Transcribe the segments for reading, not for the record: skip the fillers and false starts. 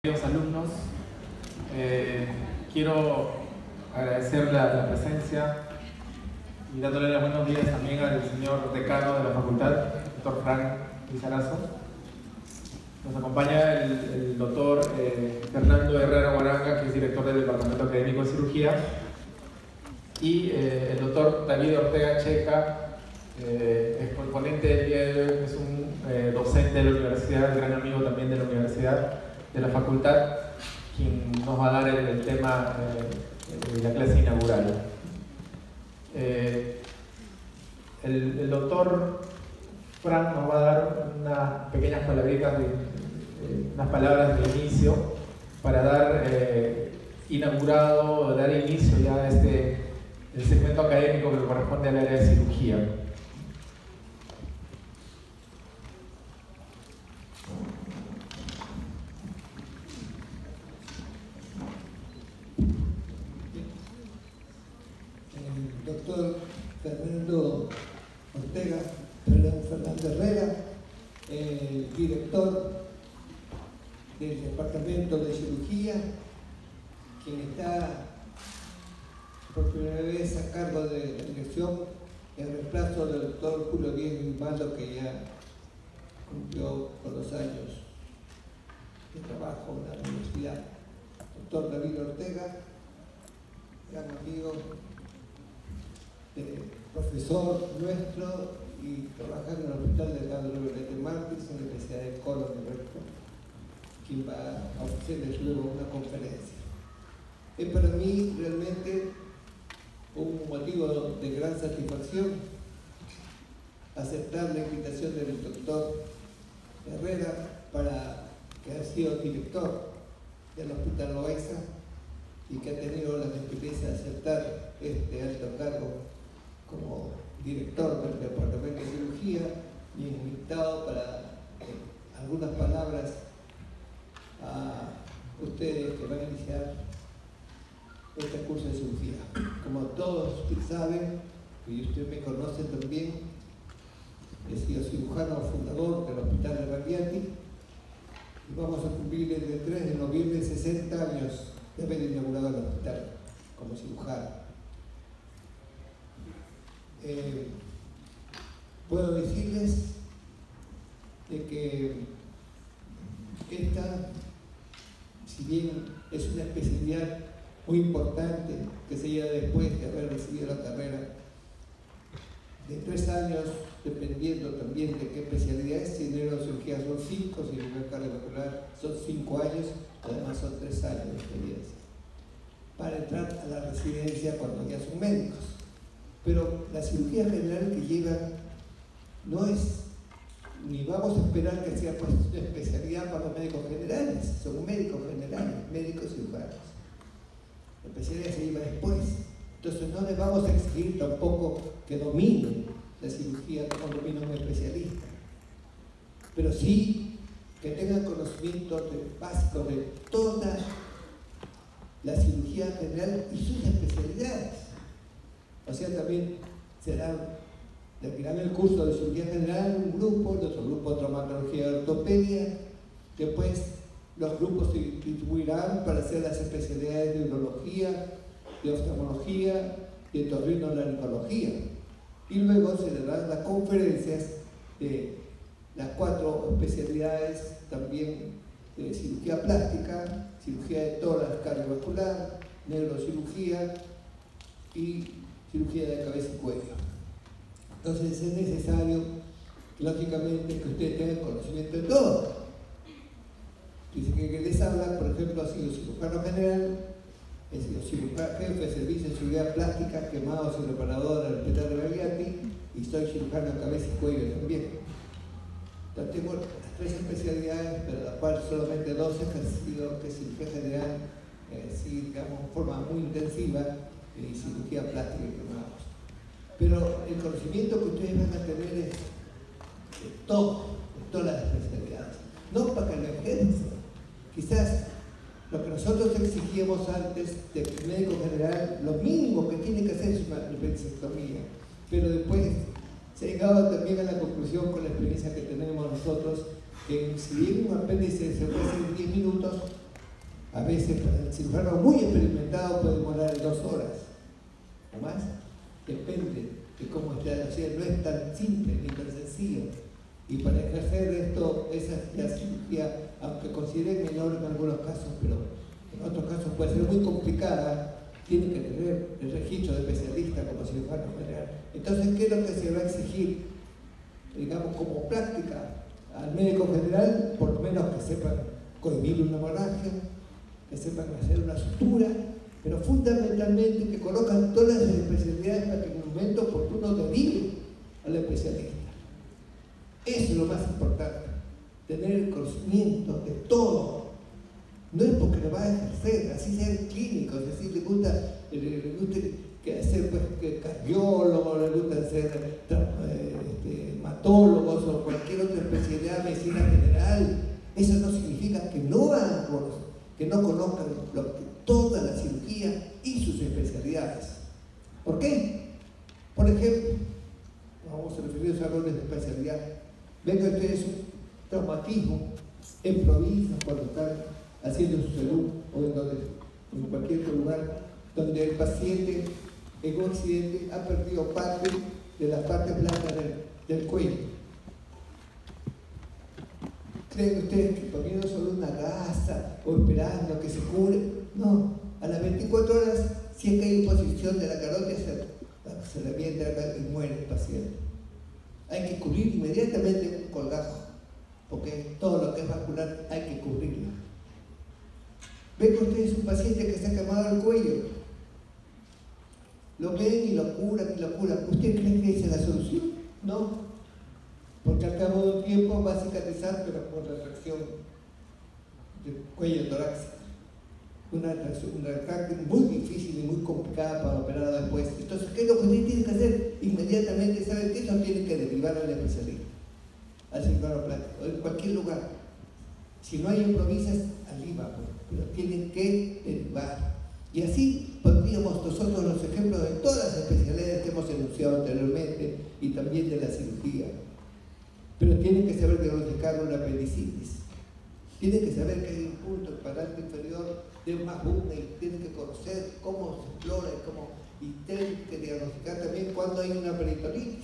Queridos alumnos, quiero agradecer la presencia y dándole los buenos días también al señor decano de la facultad, doctor Frank Lizarazo. Nos acompaña el doctor Fernando Herrera Guaranga, que es director del Departamento Académico de Cirugía, y el doctor David Ortega Checa, es ponente del día de hoy, es un docente de la universidad, gran amigo también de la universidad, de la facultad, quien nos va a dar el tema de la clase inaugural. El doctor Frank nos va a dar unas pequeñas palabritas, unas palabras de inicio para dar dar inicio ya a el segmento académico que corresponde al área de cirugía. El doctor Fernando Herrera, director del Departamento de Cirugía, quien está por primera vez a cargo de la dirección en reemplazo del doctor Julio Díez Grimaldo, que ya cumplió con los años de trabajo en la universidad. Doctor David Ortega, gran amigo, profesor nuestro y trabaja en el Hospital de Leandro Belete Martins en la Universidad de Colón de Recto, quien va a ofrecerles luego una conferencia. Es para mí realmente un motivo de gran satisfacción aceptar la invitación del doctor Herrera, que ha sido director del Hospital Loaiza y que ha tenido la gentileza de aceptar este alto cargo como director del Departamento de Cirugía, y invitado para algunas palabras a ustedes que van a iniciar este curso de cirugía. Como todos saben, y usted me conoce también, he sido cirujano fundador del Hospital de Barriati y vamos a cumplir el 3 de noviembre 60 años de haber inaugurado el hospital como cirujano. Puedo decirles de que esta, si bien es una especialidad muy importante que se lleva después de haber recibido la carrera de 3 años, dependiendo también de qué especialidad es. Si neurocirugía son 5, si cirugía cardiovascular son 5 años, además son 3 años de experiencia para entrar a la residencia cuando ya son médicos. Pero la cirugía general que llevan no es, ni vamos a esperar que sea pues una especialidad para los médicos generales, son médicos generales, médicos cirujanos. La especialidad se lleva después, entonces no les vamos a exigir tampoco que dominen la cirugía como domina un especialista, pero sí que tengan conocimientos básicos de toda la cirugía general y sus especialidades. O sea, también terminarán el curso de cirugía general un grupo, el otro grupo traumatología y ortopedia. Después los grupos se distribuirán para hacer las especialidades de urología, de oftalmología, de otorrinolaringología. Y luego se darán las conferencias de las 4 especialidades también de cirugía plástica, cirugía de tórax cardiovascular, neurocirugía y cirugía de cabeza y cuello. Entonces es necesario, lógicamente, que ustedes tengan conocimiento de todo. Dice que les habla, por ejemplo, ha sido cirujano general, he sido jefe de servicio de cirugía plástica, quemados y reparador del Hospital de Barriati, y soy cirujano de cabeza y cuello también. Entonces tengo las 3 especialidades, pero de las cuales solamente 2 he ejercido, que es cirugía general, digamos, en forma muy intensiva, y cirugía plástica y quemados. Pero el conocimiento que ustedes van a tener es de todas las especialidades, no para que lo ejerzan. Quizás lo que nosotros exigíamos antes del médico general, lo mínimo que tiene que hacer es una apendicectomía, pero después se ha llegado también a la conclusión con la experiencia que tenemos nosotros, que si bien un apéndice se puede hacer en 10 minutos, A veces para el cirujano muy experimentado puede demorar 2 horas o más, depende de cómo esté la cirugía, no es tan simple ni tan sencillo. Y para ejercer esto, la cirugía, aunque considere menor en algunos casos, pero en otros casos puede ser muy complicada, tiene que tener el registro de especialista como cirujano general. Entonces, ¿qué es lo que se va a exigir? Digamos, como práctica al médico general, por lo menos que sepan cohibir una hemorragia, que sepan hacer una sutura, pero fundamentalmente que colocan todas las especialidades para que en un momento oportuno derive al especialista. Eso es lo más importante, tener el conocimiento de todo. No es porque lo va a ejercer, así sean clínicos, así le gusta ser pues, cardiólogo, le gusta ser hematólogos o cualquier otra especialidad de medicina general. Eso no significa que no conozcan toda la cirugía y sus especialidades. ¿Por qué? Por ejemplo, vamos a referirnos a roles de especialidad. Venga ustedes un traumatismo en provincia cuando están haciendo su salud o en cualquier otro lugar donde el paciente en un accidente ha perdido parte de las partes blancas del cuello. ¿Creen ustedes que poniendo solo una gasa o esperando que se cure? No, a las 24 horas, si es que hay imposición de la carótida, se revienta y muere el paciente. Hay que cubrir inmediatamente un colgajo, porque todo lo que es vascular hay que cubrirlo. Ven que ustedes un paciente que se ha quemado el cuello, lo ven y lo curan y lo curan. ¿Usted cree que esa es la solución? No, porque al cabo de un tiempo va a cicatrizar, pero por retracción del cuello torácico. Una retracción muy difícil y muy complicada para operar después. Entonces, ¿qué es lo que usted tiene que hacer? Inmediatamente, ¿saben qué? Eso tiene que derivar al especialista, al cirujano plástico, en cualquier lugar. Si no hay improvisas, al IVA, pero tienen que derivar. Y así pondríamos nosotros los ejemplos de todas las especialidades que hemos enunciado anteriormente y también de la cirugía. Pero tienen que saber diagnosticar una apendicitis. Tienen que saber que hay un punto, el cuadrante inferior de más Butney, tienen que conocer cómo se explora y tienen que diagnosticar también cuando hay una peritonitis.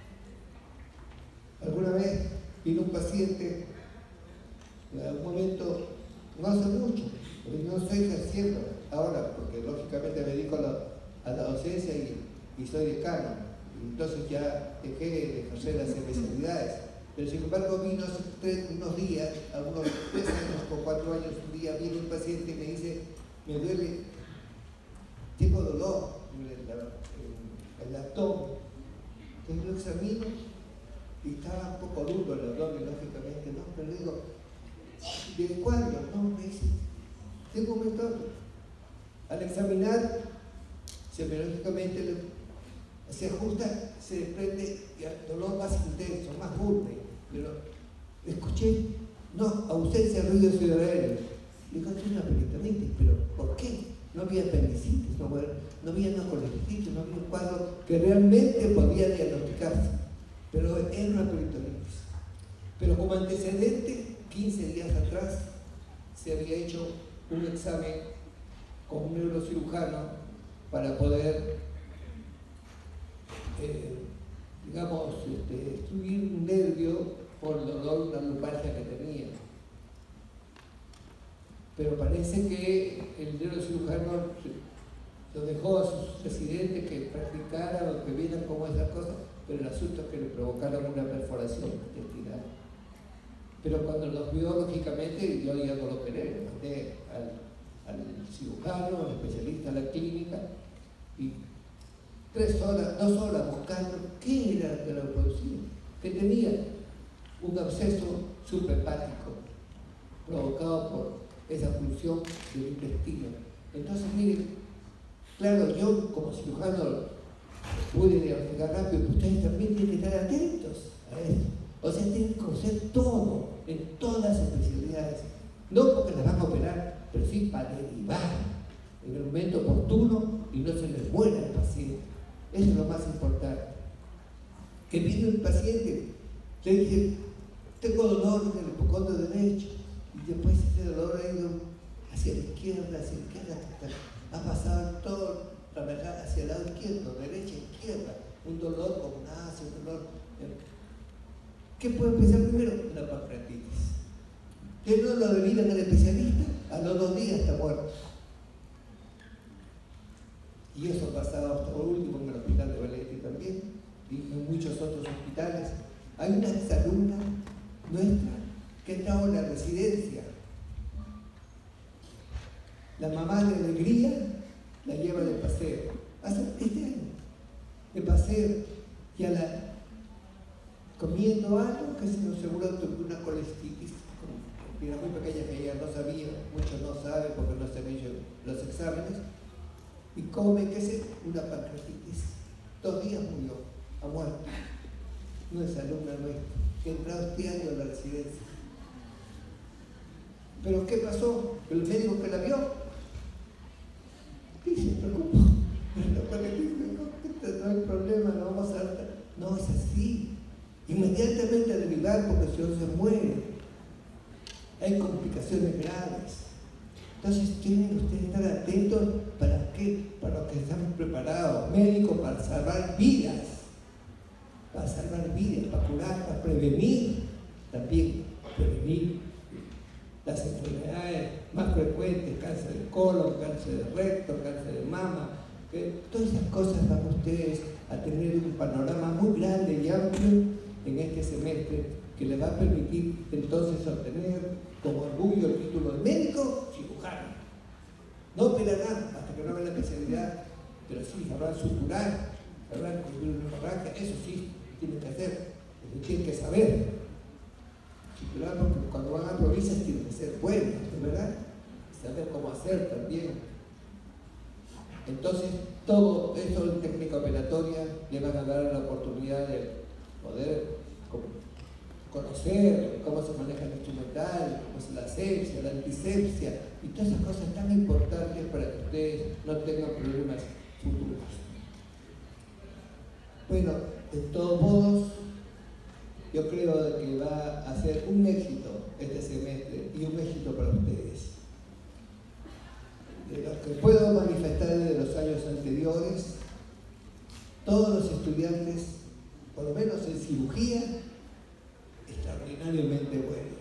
Alguna vez vino un paciente, en algún momento, no hace mucho, porque yo no estoy ejerciendo ahora, porque lógicamente me dedico a la docencia y soy decano, entonces ya dejé de ejercer las especialidades. Pero sin embargo vino hace unos días, a unos 3 años o 4 años, un día viene un paciente y me dice, me duele, tengo dolor en el abdomen. Entonces lo examino y estaba un poco duro el abdomen, lógicamente, ¿no? Pero le digo, ¿desde cuándo? No, me dice, tengo un método. Al examinar, semiológicamente se ajusta, se desprende el dolor más intenso, más fuerte. Pero escuché, no, ausencia de ruido ciudadano. Digo, es una peritonitis, pero ¿por qué? No había apendicitis, no había una colectitis, no había un cuadro que realmente podía diagnosticarse, pero era una peritonitis. Pero como antecedente, 15 días atrás se había hecho un examen con un neurocirujano para poder destruir un nervio por el dolor de una lumbalgia que tenía. Pero parece que el neurocirujano lo dejó a sus residentes que practicaran o que vieran cómo esas cosas, pero el asunto es que le provocaron una perforación intestinal. Pero cuando los vio, lógicamente, yo ya no lo quería, le mandé al cirujano, al especialista, a la clínica, y 2 horas buscando qué era lo que lo producía, que tenía un absceso suprahepático provocado por esa función del intestino. Entonces, miren, claro, yo como cirujano pude diagnosticar rápido, pero ustedes también tienen que estar atentos a esto. O sea, tienen que conocer todo, en todas las especialidades. No porque las van a operar, pero sí para derivar en el momento oportuno y no se les muera el paciente. Eso es lo más importante. Que viene el paciente, le dice, tengo dolor en el hipocondrio derecho, y después ese dolor ha ido hacia la izquierda, ha pasado todo, trabajar hacia el lado izquierdo, derecha, izquierda, un dolor como un ácido, un dolor. ¿Qué puede empezar primero? Una pancreatitis. Que no lo derivan al especialista, a los 2 días está muerto. Y eso ha pasado hasta por último en el hospital de Valetti también, y en muchos otros hospitales. Hay una exalumna nuestra que ha estado en la residencia. La mamá de alegría la lleva de paseo. Hace este año, de paseo, y a la comiendo algo que se nos aseguró tuvo una colestitis, era muy pequeña que ella no sabía, muchos no saben porque no se han hecho los exámenes, y come, qué sé, una pancreatitis. 2 días murió, ha muerto. No es alumna nuestra, que ha entrado este año a la residencia. ¿Pero qué pasó? El médico que la vio, y se preocupó. No hay problema, no vamos a... No, es así. Inmediatamente a derivar porque si no se muere. Hay complicaciones graves. Entonces tienen ustedes que estar atentos. ¿Para qué? Para los que estamos preparados. Médicos para salvar vidas. Para salvar vidas, para curar, para prevenir. También prevenir las enfermedades más frecuentes, cáncer de colon, cáncer de recto, cáncer de mama. Todas esas cosas van ustedes a tener un panorama muy grande y amplio en este semestre que les va a permitir entonces obtener como orgullo el título de médico cirujano. No operarán hasta que no hagan la especialidad, pero sí sabrán suturar, sabrán construir una hemorragia, eso sí tienen que hacer, tienen que saber. Suturar porque cuando van a provincias tienen que ser buenos, ¿verdad? Saber cómo hacer también. Entonces, todo eso en técnica operatoria le van a dar la oportunidad de poder conocer cómo se maneja el instrumental, cómo es la asepsia, la antisepsia y todas esas cosas tan importantes para que ustedes no tengan problemas futuros. Bueno, de todos modos, yo creo que va a ser un éxito este semestre y un éxito para ustedes. De lo que puedo manifestar de los años anteriores, todos los estudiantes, por lo menos en cirugía, extraordinariamente buenos.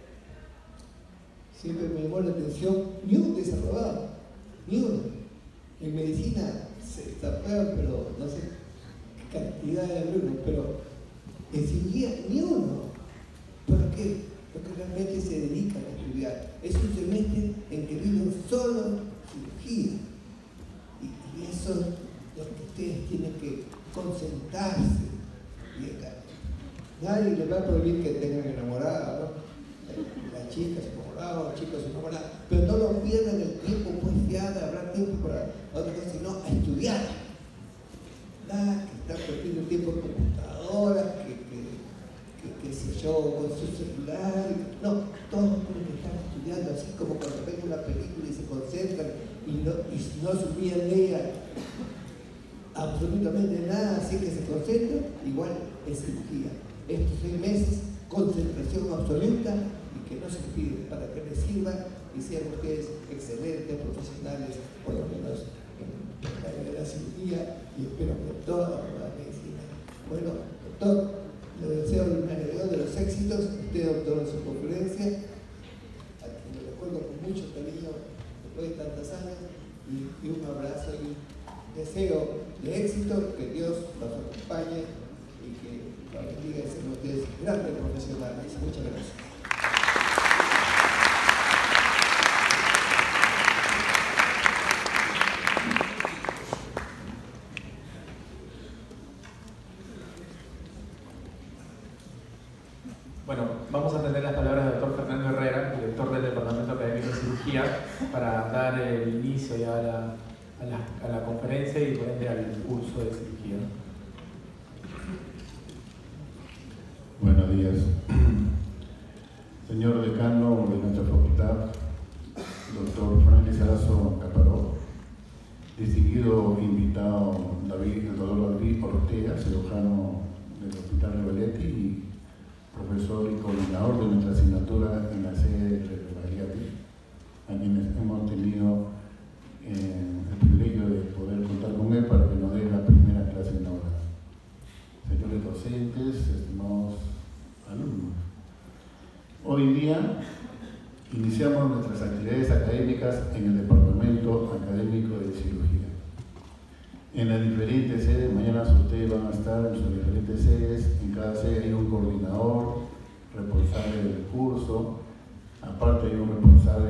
Siempre me llamó la atención, ni un desaprobado, ni uno. En medicina se desaprobaban, pero no sé qué cantidad de alumnos, pero en cirugía ni uno. ¿Por qué? Porque realmente se dedican a estudiar. Es un semestre en que viven solo cirugía. Y eso es lo que ustedes tienen que concentrarse. Nadie les va a prohibir que tengan enamorada, ¿no? Las chicas enamoradas, los chicos enamorados, pero no lo pierdan el tiempo, pues ya habrá tiempo para otra cosa, sino a estudiar. Nada que estar perdiendo el tiempo en computadoras, que sé yo, con su celular. No, todos tienen que estar estudiando, así como cuando ven una película y se concentran y no se olvidan de ella absolutamente nada, así que se concentran, igual en cirugía. Estos 6 meses, concentración absoluta y que no se olviden para que les sirvan y sean ustedes excelentes profesionales, por lo menos en la área de la cirugía y espero que toda la medicina. Bueno, doctor, le deseo el mayor de los éxitos, usted doctor en su conferencia, a quien le recuerdo con mucho cariño después de tantos años, y un abrazo y deseo de éxito, que Dios los acompañe y que los bendiga y sean ustedes grandes profesionales. Muchas gracias. Bueno, vamos a atender las palabras del doctor Fernando Herrera, director del Departamento Académico de Cirugía, para dar el inicio ya a la conferencia y por ende al curso de cirugía. Buenos días. Señor decano de nuestra facultad, doctor Frank Lizarazo Caparó, distinguido invitado el doctor David Ortega, cirujano del Hospital de Valetti y profesor y coordinador de nuestra asignatura en la sede de Valetti, a quienes hemos tenido el privilegio de poder contar con él para que nos dé la primera clase inaugural. Señores docentes, estimados alumnos, hoy día iniciamos nuestras actividades académicas en el Departamento Académico de Cirugía. En las diferentes sedes, mañana ustedes van a estar en sus diferentes sedes, en cada sede hay un coordinador, responsable del curso, aparte hay un responsable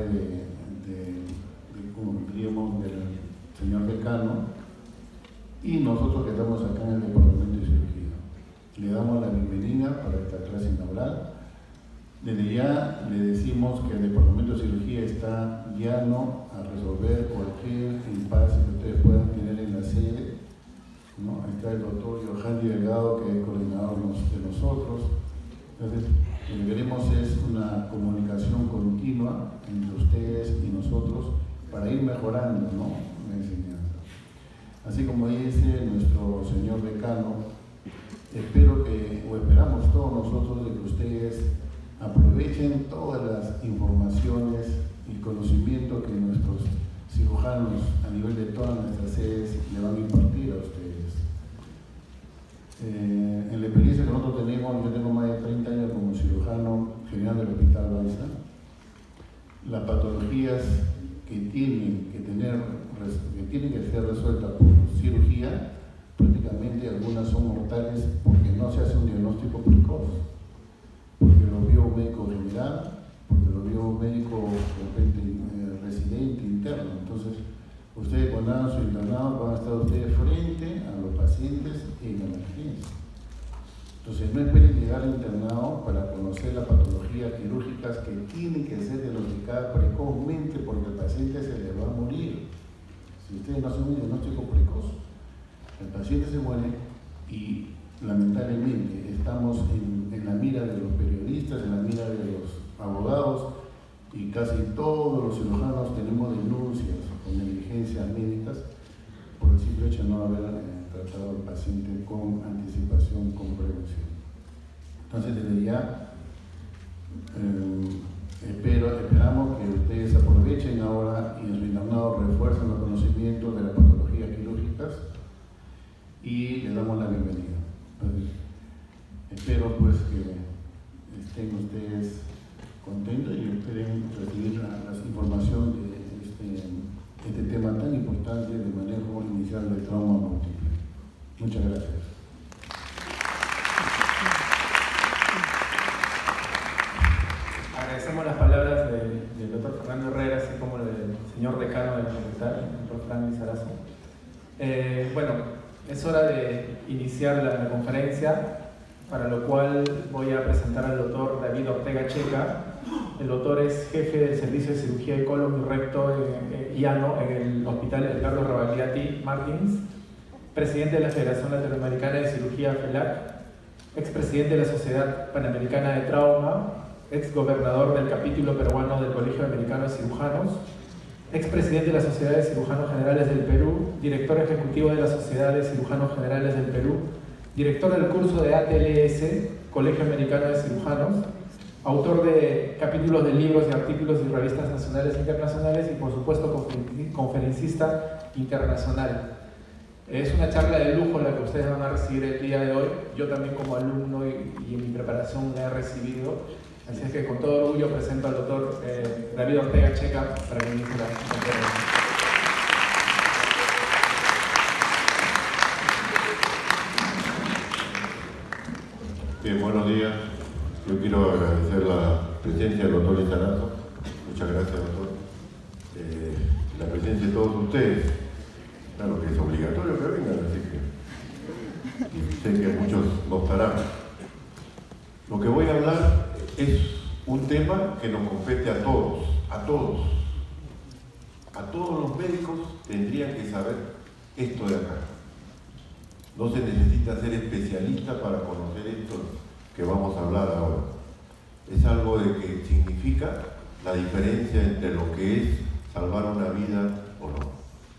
como diríamos, del señor decano, y nosotros que estamos acá en el Departamento de Cirugía. Le damos la bienvenida para esta clase inaugural. Desde ya le decimos que el Departamento de Cirugía está llano a resolver cualquier impasse que ustedes puedan tener en la sede, ¿no? Ahí está el doctor Johanny Delgado, que es coordinador de nosotros. Entonces, lo que queremos es una comunicación continua entre ustedes y nosotros para ir mejorando, ¿no?, la enseñanza. Así como dice nuestro señor decano, esperamos todos nosotros de que ustedes aprovechen todas las informaciones y conocimiento que nuestros cirujanos a nivel de todas nuestras sedes le van a impartir a ustedes. En la experiencia que nosotros tenemos, yo tengo más de 30 años como cirujano general del Hospital Baiza, las patologías que tienen que ser resueltas por cirugía, prácticamente algunas son mortales porque no se hace un diagnóstico precoz, porque lo vio un médico general, porque lo vio un médico de repente residente, interno. Entonces, ustedes cuando hagan su internado van a estar ustedes frente a los pacientes en emergencia. Entonces, no esperen llegar al internado para conocer las patologías quirúrgicas que tienen que ser diagnosticadas precozmente porque el paciente se le va a morir. Si ustedes no hacen un diagnóstico precoz, el paciente se muere y lamentablemente estamos en la mira de los periodistas, en la mira de los abogados, y casi todos los cirujanos tenemos denuncias o negligencias médicas por el simple hecho de no haber tratado al paciente con anticipación, con prevención. Entonces, desde ya esperamos que ustedes aprovechen ahora y en su internado refuercen los conocimientos de las patologías quirúrgicas y les damos la bienvenida. Entonces, espero pues que estén ustedes contentos y esperen recibir la información de este tema tan importante de manejo inicial del trauma múltiple. Muchas gracias. Agradecemos las palabras del doctor Fernando Herrera, así como del señor decano de la facultad, el doctor Frank Lizarazo. Bueno, es hora de iniciar la conferencia, para lo cual voy a presentar al doctor David Ortega Checa. El doctor es jefe del Servicio de Cirugía de Colon y Recto y Ano en el Hospital Edgardo Rebagliati Martins, presidente de la Federación Latinoamericana de Cirugía FELAC, expresidente de la Sociedad Panamericana de Trauma, exgobernador del capítulo peruano del Colegio Americano de Cirujanos, expresidente de la Sociedad de Cirujanos Generales del Perú, director ejecutivo de la Sociedad de Cirujanos Generales del Perú, director del curso de ATLS, Colegio Americano de Cirujanos, autor de capítulos de libros y artículos y revistas nacionales e internacionales y, por supuesto, conferencista internacional. Es una charla de lujo la que ustedes van a recibir el día de hoy. Yo también como alumno y en mi preparación la he recibido. Así es que con todo orgullo presento al doctor David Ortega Checa para que inicie la conferencia. Bien, buenos días. Yo quiero agradecer la presencia del doctor Lizarazo. Muchas gracias, doctor. La presencia de todos ustedes. Claro que es obligatorio que vengan, así que sé que muchos no estarán. Lo que voy a hablar es un tema que nos compete a todos, a todos. A todos los médicos tendrían que saber esto de acá. No se necesita ser especialista para conocer esto que vamos a hablar ahora. Es algo de que significa la diferencia entre lo que es salvar una vida o no.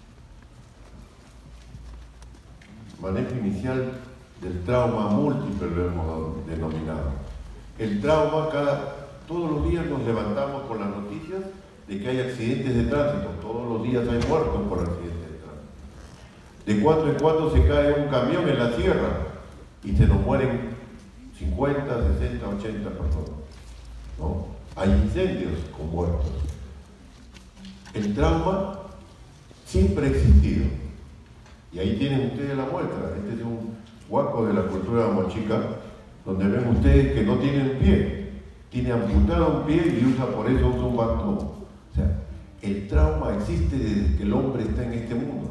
Manejo inicial del trauma múltiple lo hemos denominado. El trauma, todos los días nos levantamos con las noticias de que hay accidentes de tránsito. Todos los días hay muertos por accidentes de tránsito. De cuando en cuando se cae un camión en la sierra y se nos mueren 50, 60, 80 personas, ¿no? Hay incendios con muertos. El trauma siempre ha existido. Y ahí tienen ustedes la muestra. Este es un huaco de la cultura mochica, donde ven ustedes que no tienen pie. Tiene amputado un pie y por eso usa un bastón. O sea, el trauma existe desde que el hombre está en este mundo.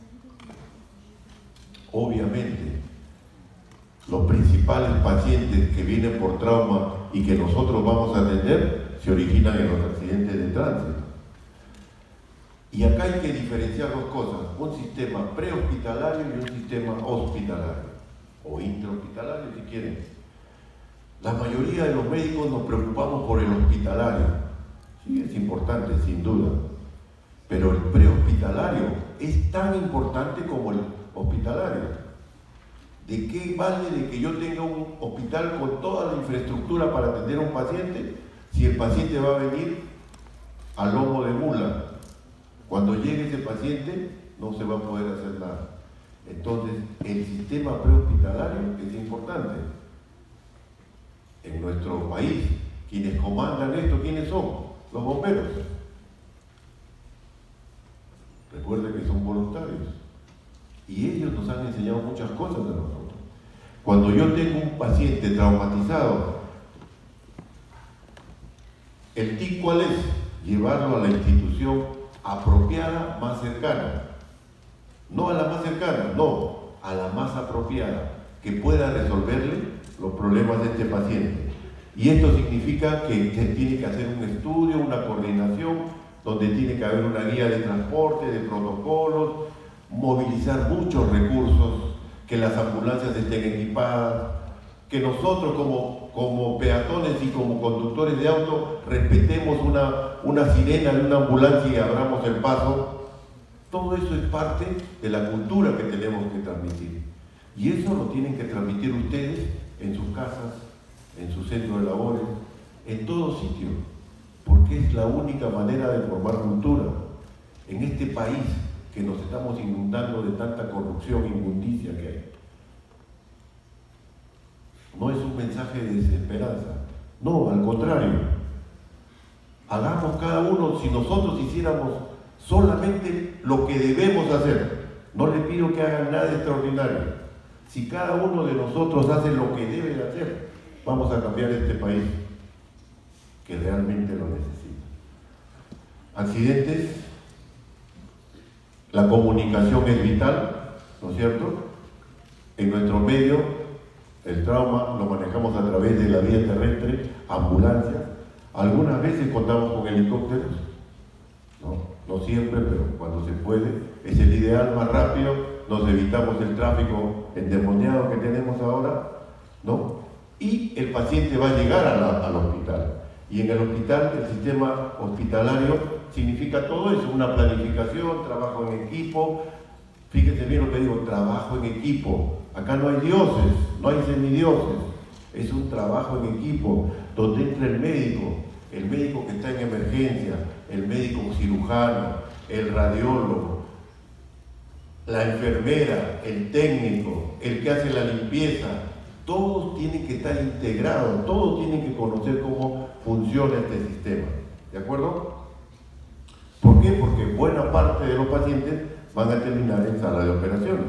Obviamente, los principales pacientes que vienen por trauma y que nosotros vamos a atender se originan en los accidentes de tránsito. Y acá hay que diferenciar dos cosas: un sistema prehospitalario y un sistema hospitalario, o intrahospitalario si quieren. La mayoría de los médicos nos preocupamos por el hospitalario. Sí, es importante, sin duda. Pero el prehospitalario es tan importante como el hospitalario. ¿De qué vale de que yo tenga un hospital con toda la infraestructura para atender a un paciente si el paciente va a venir a lomo de mula? Cuando llegue ese paciente no se va a poder hacer nada. Entonces, el sistema prehospitalario es importante. En nuestro país, quienes comandan esto, ¿quiénes son? Los bomberos. Recuerden que son voluntarios. Y ellos nos han enseñado muchas cosas a nosotros. Cuando yo tengo un paciente traumatizado, ¿el tip cuál es? Llevarlo a la institución apropiada más cercana. No a la más cercana, no, a la más apropiada, que pueda resolverle los problemas de este paciente. Y esto significa que se tiene que hacer un estudio, una coordinación, donde tiene que haber una guía de transporte, de protocolos, movilizar muchos recursos, que las ambulancias estén equipadas, que nosotros como peatones y como conductores de auto respetemos una sirena de una ambulancia y abramos el paso. Todo eso es parte de la cultura que tenemos que transmitir. Y eso lo tienen que transmitir ustedes en sus casas, en sus centros de labores, en todo sitio, porque es la única manera de formar cultura. En este país que nos estamos inundando de tanta corrupción e inmundicia que hay. No es un mensaje de desesperanza, no, al contrario. Hagamos cada uno, si nosotros hiciéramos solamente lo que debemos hacer, no le pido que hagan nada extraordinario. Si cada uno de nosotros hace lo que debe de hacer, vamos a cambiar este país que realmente lo necesita. Accidentes, la comunicación es vital, ¿no es cierto? En nuestro medio, el trauma lo manejamos a través de la vía terrestre, ambulancias. Algunas veces contamos con helicópteros, no siempre, pero cuando se puede, es el ideal más rápido, nos evitamos el tráfico endemoniado que tenemos ahora, ¿no? Y el paciente va a llegar al hospital. Y en el hospital, el sistema hospitalario significa todo eso, una planificación, trabajo en equipo. Fíjense bien lo que digo, trabajo en equipo. Acá no hay dioses, no hay semidioses. Es un trabajo en equipo donde entra el médico que está en emergencia, el médico cirujano, el radiólogo, la enfermera, el técnico, el que hace la limpieza. Todos tienen que estar integrados, todos tienen que conocer cómo funciona este sistema. ¿De acuerdo? ¿Por qué? Porque buena parte de los pacientes van a terminar en sala de operaciones.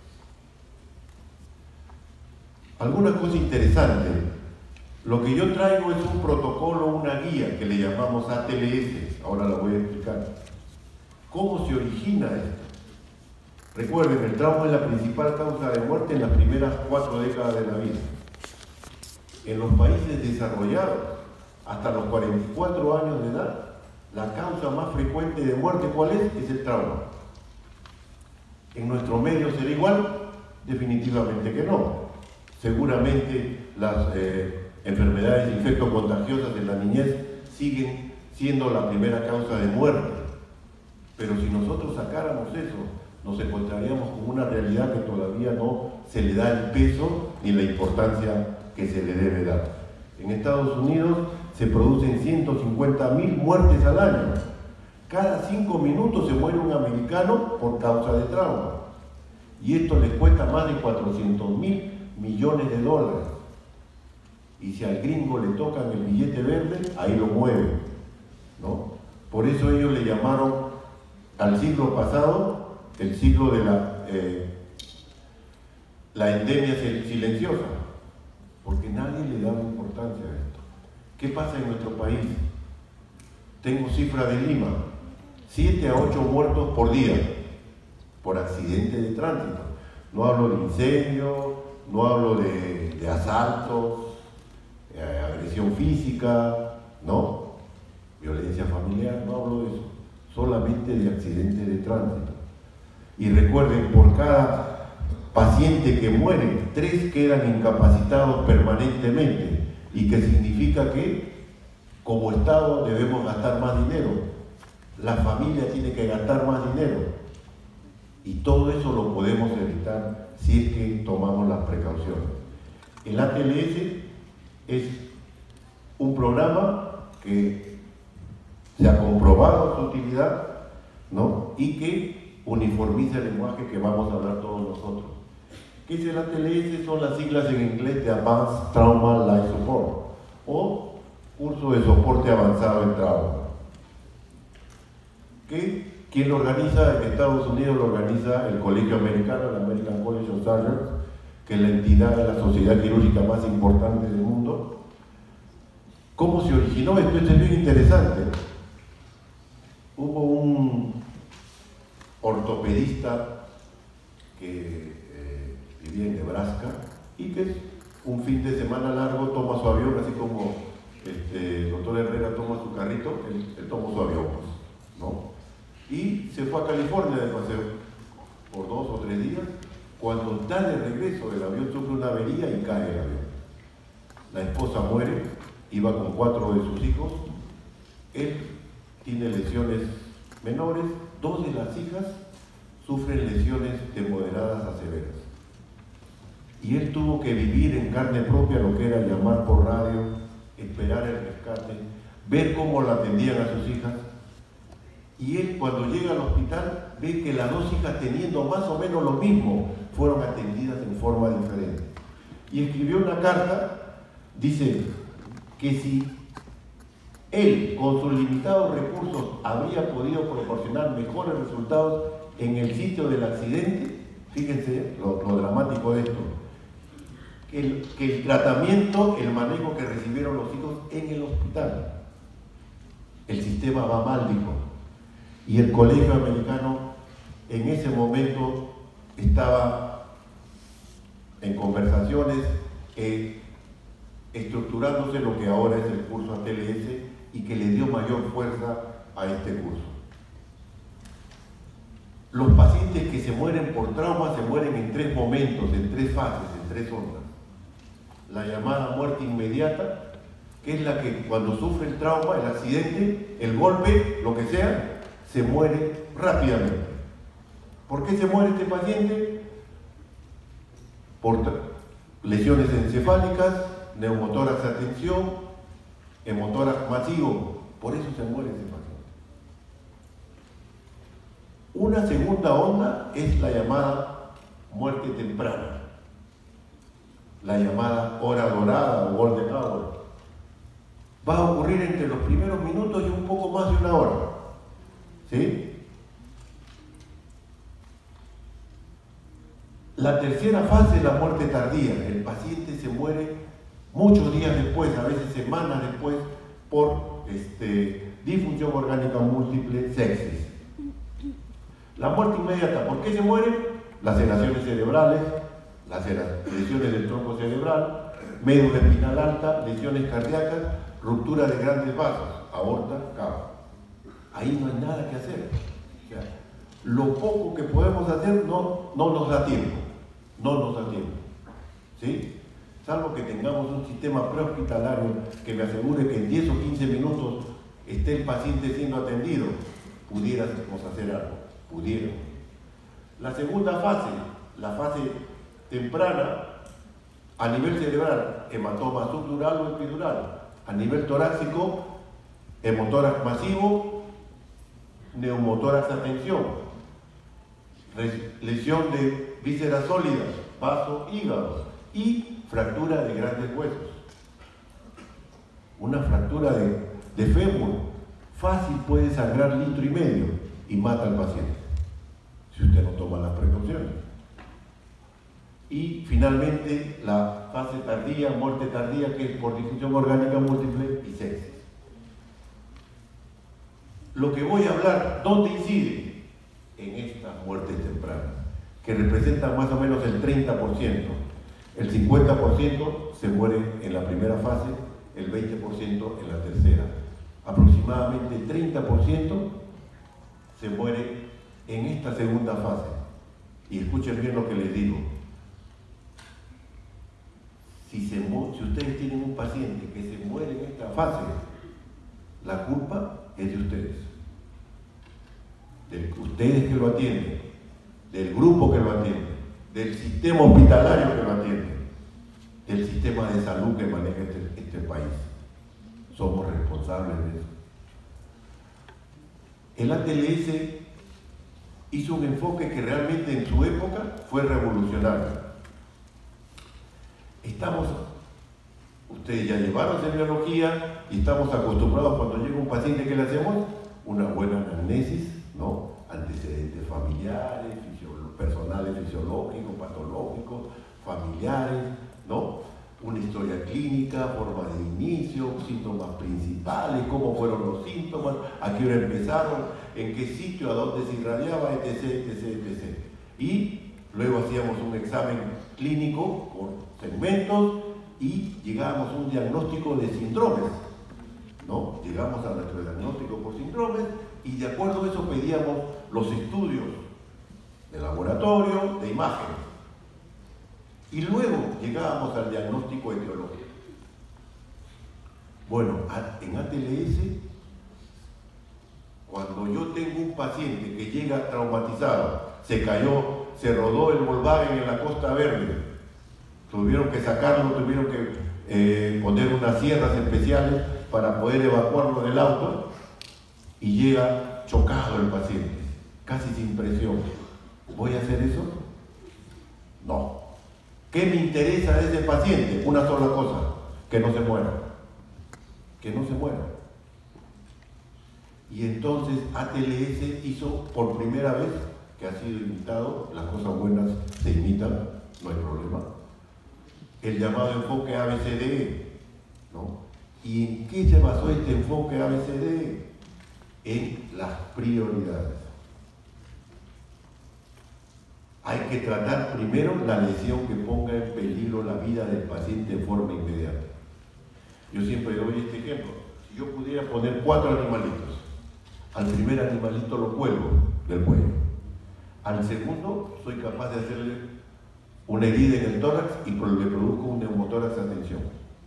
Alguna cosa interesante. Lo que yo traigo es un protocolo, una guía que le llamamos ATLS. Ahora la voy a explicar. ¿Cómo se origina esto? Recuerden, el trauma es la principal causa de muerte en las primeras 4 décadas de la vida. En los países desarrollados, hasta los 44 años de edad, la causa más frecuente de muerte, ¿cuál es? Es el trauma. ¿En nuestro medio será igual? Definitivamente que no. Seguramente las enfermedades infectocontagiosas en la niñez siguen siendo la primera causa de muerte. Pero si nosotros sacáramos eso, nos encontraríamos con una realidad que todavía no se le da el peso ni la importancia que se le debe dar. En Estados Unidos se producen 150.000 muertes al año. Cada 5 minutos se muere un americano por causa de trauma. Y esto les cuesta más de 400.000 millones de dólares. Y si al gringo le tocan el billete verde, ahí lo mueven, ¿no? Por eso ellos le llamaron al siglo pasado el siglo de la endemia silenciosa, porque nadie le daba importancia a esto. ¿Qué pasa en nuestro país? Tengo cifra de Lima, 7 a 8 muertos por día por accidentes de tránsito. No hablo de incendios, no hablo de asaltos, agresión física, no, violencia familiar, no hablo de eso, solamente de accidentes de tránsito. Y recuerden, por cada paciente que muere, 3 quedan incapacitados permanentemente, y que significa que como Estado debemos gastar más dinero, la familia tiene que gastar más dinero, y todo eso lo podemos evitar si es que tomamos las precauciones. El ATLS es un programa que se ha comprobado su utilidad, ¿no? Y que uniformiza el lenguaje que vamos a hablar todos nosotros. ¿Qué es el ATLS? Son las siglas en inglés de Advanced Trauma Life Support, o curso de soporte avanzado en trauma. ¿Quién lo organiza? En Estados Unidos lo organiza el Colegio Americano, el American College of Surgeons, que es la entidad de la sociedad quirúrgica más importante del mundo. ¿Cómo se originó esto? Esto es bien interesante. Hubo un ortopedista que vivía en Nebraska y que un fin de semana largo toma su avión, así como el doctor Herrera toma su carrito, él tomó su avión, pues, ¿no? Y se fue a California de paseo por 2 o 3 días. Cuando está de regreso, el avión sufre una avería y cae el avión. La esposa muere, iba con 4 de sus hijos. Él tiene lesiones menores, 2 de las hijas sufren lesiones de moderadas a severas. Y él tuvo que vivir en carne propia lo que era llamar por radio, esperar el rescate, ver cómo la atendían a sus hijas. Y él, cuando llega al hospital, ve que las 2 hijas, teniendo más o menos lo mismo, fueron atendidas en forma diferente. Y escribió una carta, dice que si él, con sus limitados recursos, habría podido proporcionar mejores resultados en el sitio del accidente, fíjense lo dramático de esto, que el tratamiento, el manejo que recibieron los hijos en el hospital. El sistema va mal, dijo. Y el Colegio Americano en ese momento estaba en conversaciones, estructurándose lo que ahora es el curso ATLS, y que le dio mayor fuerza a este curso. Los pacientes que se mueren por trauma se mueren en 3 momentos, en 3 fases, en 3 ondas. La llamada muerte inmediata, que es la que cuando sufre el trauma, el accidente, el golpe, lo que sea, se muere rápidamente. ¿Por qué se muere este paciente? Por lesiones encefálicas, neumotórax a tensión, hemotórax masivo. Por eso se muere ese paciente. Una segunda onda es la llamada muerte temprana, la llamada hora dorada o golden hour. Va a ocurrir entre los primeros minutos y un poco más de una hora. ¿Sí? La tercera fase es la muerte tardía. El paciente se muere muchos días después, a veces semanas después, por disfunción orgánica múltiple, sepsis. La muerte inmediata, ¿por qué se muere? Laceraciones cerebrales, lesiones del tronco cerebral, médula espinal alta, lesiones cardíacas, ruptura de grandes vasos, aorta, cava. Ahí no hay nada que hacer. O sea, lo poco que podemos hacer no nos da tiempo. No nos da tiempo. ¿Sí? Salvo que tengamos un sistema prehospitalario que me asegure que en 10 o 15 minutos esté el paciente siendo atendido, pudiéramos hacer algo. Pudieron. La segunda fase, la fase temprana, a nivel cerebral, hematoma subdural o epidural, a nivel torácico, hemotórax masivo, neumotórax a tensión, lesión de vísceras sólidas, vaso, hígado y fractura de grandes huesos. Una fractura de fémur fácil puede sangrar 1,5 litros y mata al paciente si usted no toma las precauciones. Y finalmente la fase tardía, muerte tardía, que es por difusión orgánica múltiple y sepsis. Lo que voy a hablar, ¿dónde incide? En estas muertes tempranas, que representan más o menos el 30%. El 50% se muere en la primera fase, el 20% en la tercera. Aproximadamente el 30% se muere en esta segunda fase. Y escuchen bien lo que les digo. Si ustedes tienen un paciente que se muere en esta fase, la culpa es de ustedes. De ustedes que lo atienden, del grupo que lo atiende, del sistema hospitalario que lo atiende, del sistema de salud que maneja este país. Somos responsables de eso. El ATLS hizo un enfoque que realmente en su época fue revolucionario. Ustedes ya llevaron semiología y estamos acostumbrados cuando llega un paciente, ¿qué le hacemos? Una buena anamnesis, ¿no? Antecedentes familiares, personales fisiológicos, patológicos, familiares, ¿no? Una historia clínica, forma de inicio, síntomas principales, cómo fueron los síntomas, a qué hora empezaron, en qué sitio, a dónde se irradiaba, etc, etc, etc. Y luego hacíamos un examen clínico con segmentos y llegábamos a un diagnóstico de síndromes, ¿no? Llegamos a nuestro diagnóstico por síndromes y de acuerdo a eso pedíamos los estudios de laboratorio, de imágenes. Y luego llegábamos al diagnóstico etiológico. Bueno, en ATLS, cuando yo tengo un paciente que llega traumatizado, se cayó, se rodó el Volkswagen en la Costa Verde, tuvieron que sacarlo, tuvieron que poner unas sierras especiales para poder evacuarlo del auto, y llega chocado el paciente, casi sin presión. ¿Voy a hacer eso? No. ¿Qué me interesa de ese paciente? Una sola cosa, que no se muera. Que no se muera. Y entonces ATLS hizo por primera vez, que ha sido imitado, las cosas buenas se imitan, no hay problema, el llamado enfoque ABCDE, ¿no? ¿Y en qué se basó este enfoque ABCDE? En las prioridades. Hay que tratar primero la lesión que ponga en peligro la vida del paciente de forma inmediata. Yo siempre doy este ejemplo. Si yo pudiera poner 4 animalitos, al primer animalito lo cuelgo del cuello. Al segundo soy capaz de hacerle una herida en el tórax y le produzco un neumotórax a tensión.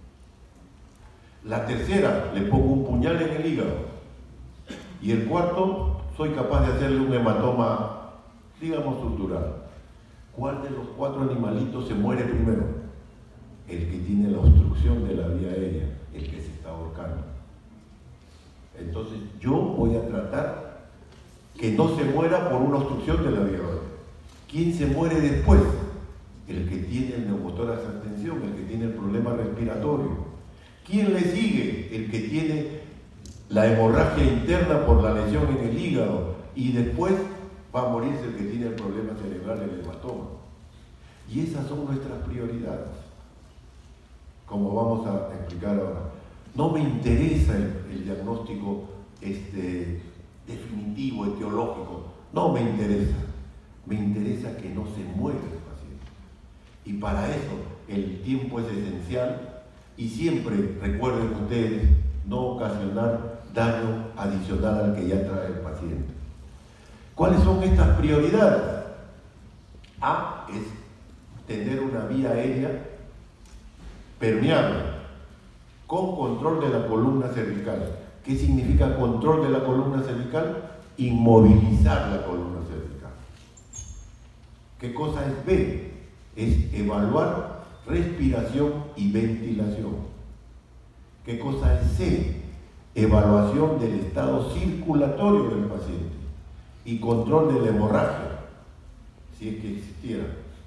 La tercera le pongo un puñal en el hígado. Y el cuarto soy capaz de hacerle un hematoma, digamos, estructural. ¿Cuál de los 4 animalitos se muere primero? El que tiene la obstrucción de la vía aérea, el que se está ahorcando. Entonces yo voy a tratar que no se muera por una obstrucción de la vía aérea. ¿Quién se muere después? El que tiene el neumotórax a tensión, el que tiene el problema respiratorio. ¿Quién le sigue? El que tiene la hemorragia interna por la lesión en el hígado, y después va a morirse el que tiene el problema cerebral, el hematoma. Y esas son nuestras prioridades, como vamos a explicar ahora. No me interesa el diagnóstico definitivo, etiológico, no me interesa. Me interesa que no se muera el paciente. Y para eso el tiempo es esencial, y siempre recuerden ustedes no ocasionar daño adicional al que ya trae el paciente. ¿Cuáles son estas prioridades? A es tener una vía aérea permeable, con control de la columna cervical. ¿Qué significa control de la columna cervical? Inmovilizar la columna cervical. ¿Qué cosa es B? Es evaluar respiración y ventilación. ¿Qué cosa es C? Evaluación del estado circulatorio del paciente y control de la hemorragia, si es que existiera.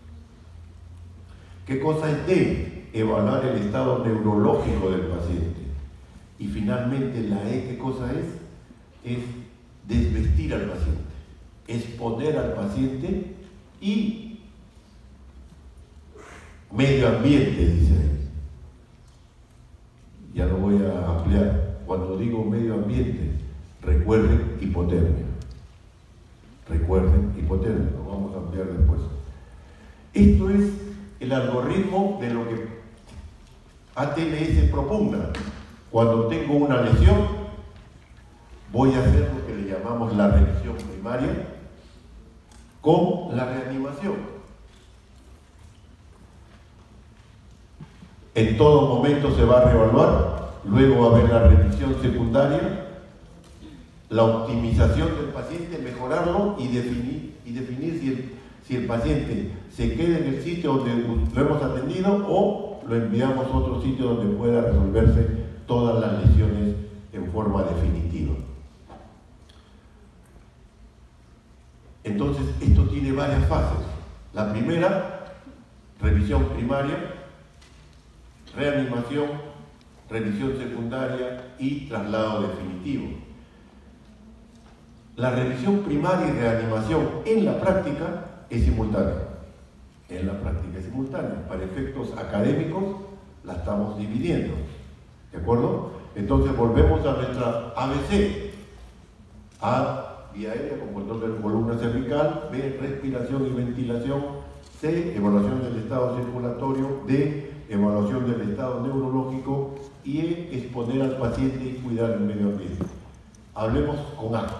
¿Qué cosa es D? Evaluar el estado neurológico del paciente. Y finalmente la E, ¿qué cosa es? Es desvestir al paciente, exponer al paciente y medio ambiente, dice él. Ya lo voy a ampliar. Cuando digo medio ambiente, recuerden hipotermia. Recuerden hipotermia, lo vamos a ampliar después. Esto es el algoritmo de lo que ATLS propugna. Cuando tengo una lesión, voy a hacer lo que le llamamos la revisión primaria con la reanimación. En todo momento se va a reevaluar, luego va a haber la revisión secundaria, la optimización del paciente, mejorarlo y definir si el paciente se queda en el sitio donde lo hemos atendido o lo enviamos a otro sitio donde pueda resolverse todas las lesiones en forma definitiva. Entonces, esto tiene varias fases. La primera, revisión primaria, reanimación, revisión secundaria y traslado definitivo. La revisión primaria y reanimación en la práctica es simultánea. En la práctica es simultánea. Para efectos académicos la estamos dividiendo. ¿De acuerdo? Entonces volvemos a nuestra ABC. A, vía aérea con control de la columna cervical. B, respiración y ventilación. C, evaluación del estado circulatorio. D, evaluación del estado neurológico. Y E, exponer al paciente y cuidar el medio ambiente. Hablemos con A.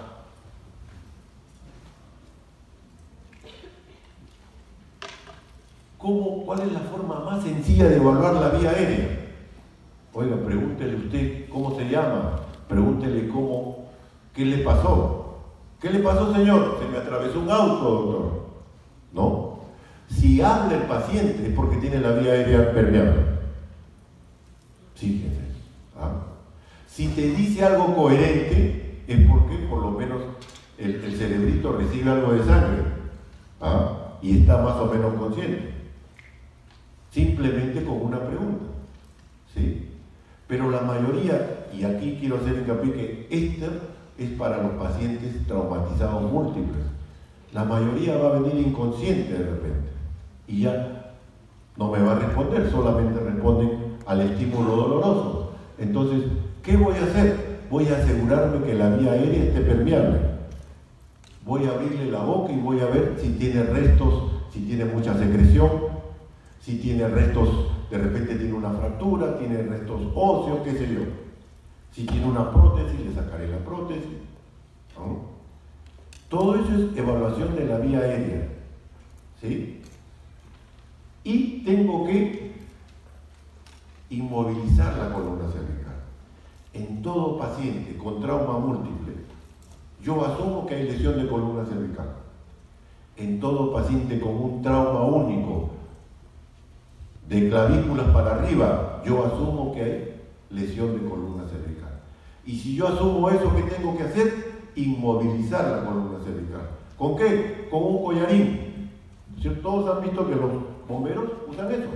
¿Cuál es la forma más sencilla de evaluar la vía aérea? Oiga, pregúntele usted cómo se llama, pregúntele qué le pasó. ¿Qué le pasó, señor? Se me atravesó un auto, doctor. No. Si habla el paciente es porque tiene la vía aérea permeable. Fíjense. Si te dice algo coherente es porque por lo menos el cerebrito recibe algo de sangre y está más o menos consciente. Simplemente con una pregunta. ¿Sí? Pero la mayoría, y aquí quiero hacer hincapié que esto es para los pacientes traumatizados múltiples. La mayoría va a venir inconsciente de repente y ya no me va a responder, solamente responden al estímulo doloroso. Entonces, ¿qué voy a hacer? Voy a asegurarme que la vía aérea esté permeable. Voy a abrirle la boca y voy a ver si tiene restos, si tiene mucha secreción, si tiene restos, de repente tiene una fractura, tiene restos óseos, qué sé yo. Si tiene una prótesis, le sacaré la prótesis. ¿No? Todo eso es evaluación de la vía aérea. ¿Sí? Y tengo que inmovilizar la columna cervical. En todo paciente con trauma múltiple, yo asumo que hay lesión de columna cervical. En todo paciente con un trauma único, de clavículas para arriba, yo asumo que hay lesión de columna cervical. Y si yo asumo eso, ¿qué tengo que hacer? Inmovilizar la columna cervical. ¿Con qué? Con un collarín. Todos han visto que los bomberos usan eso.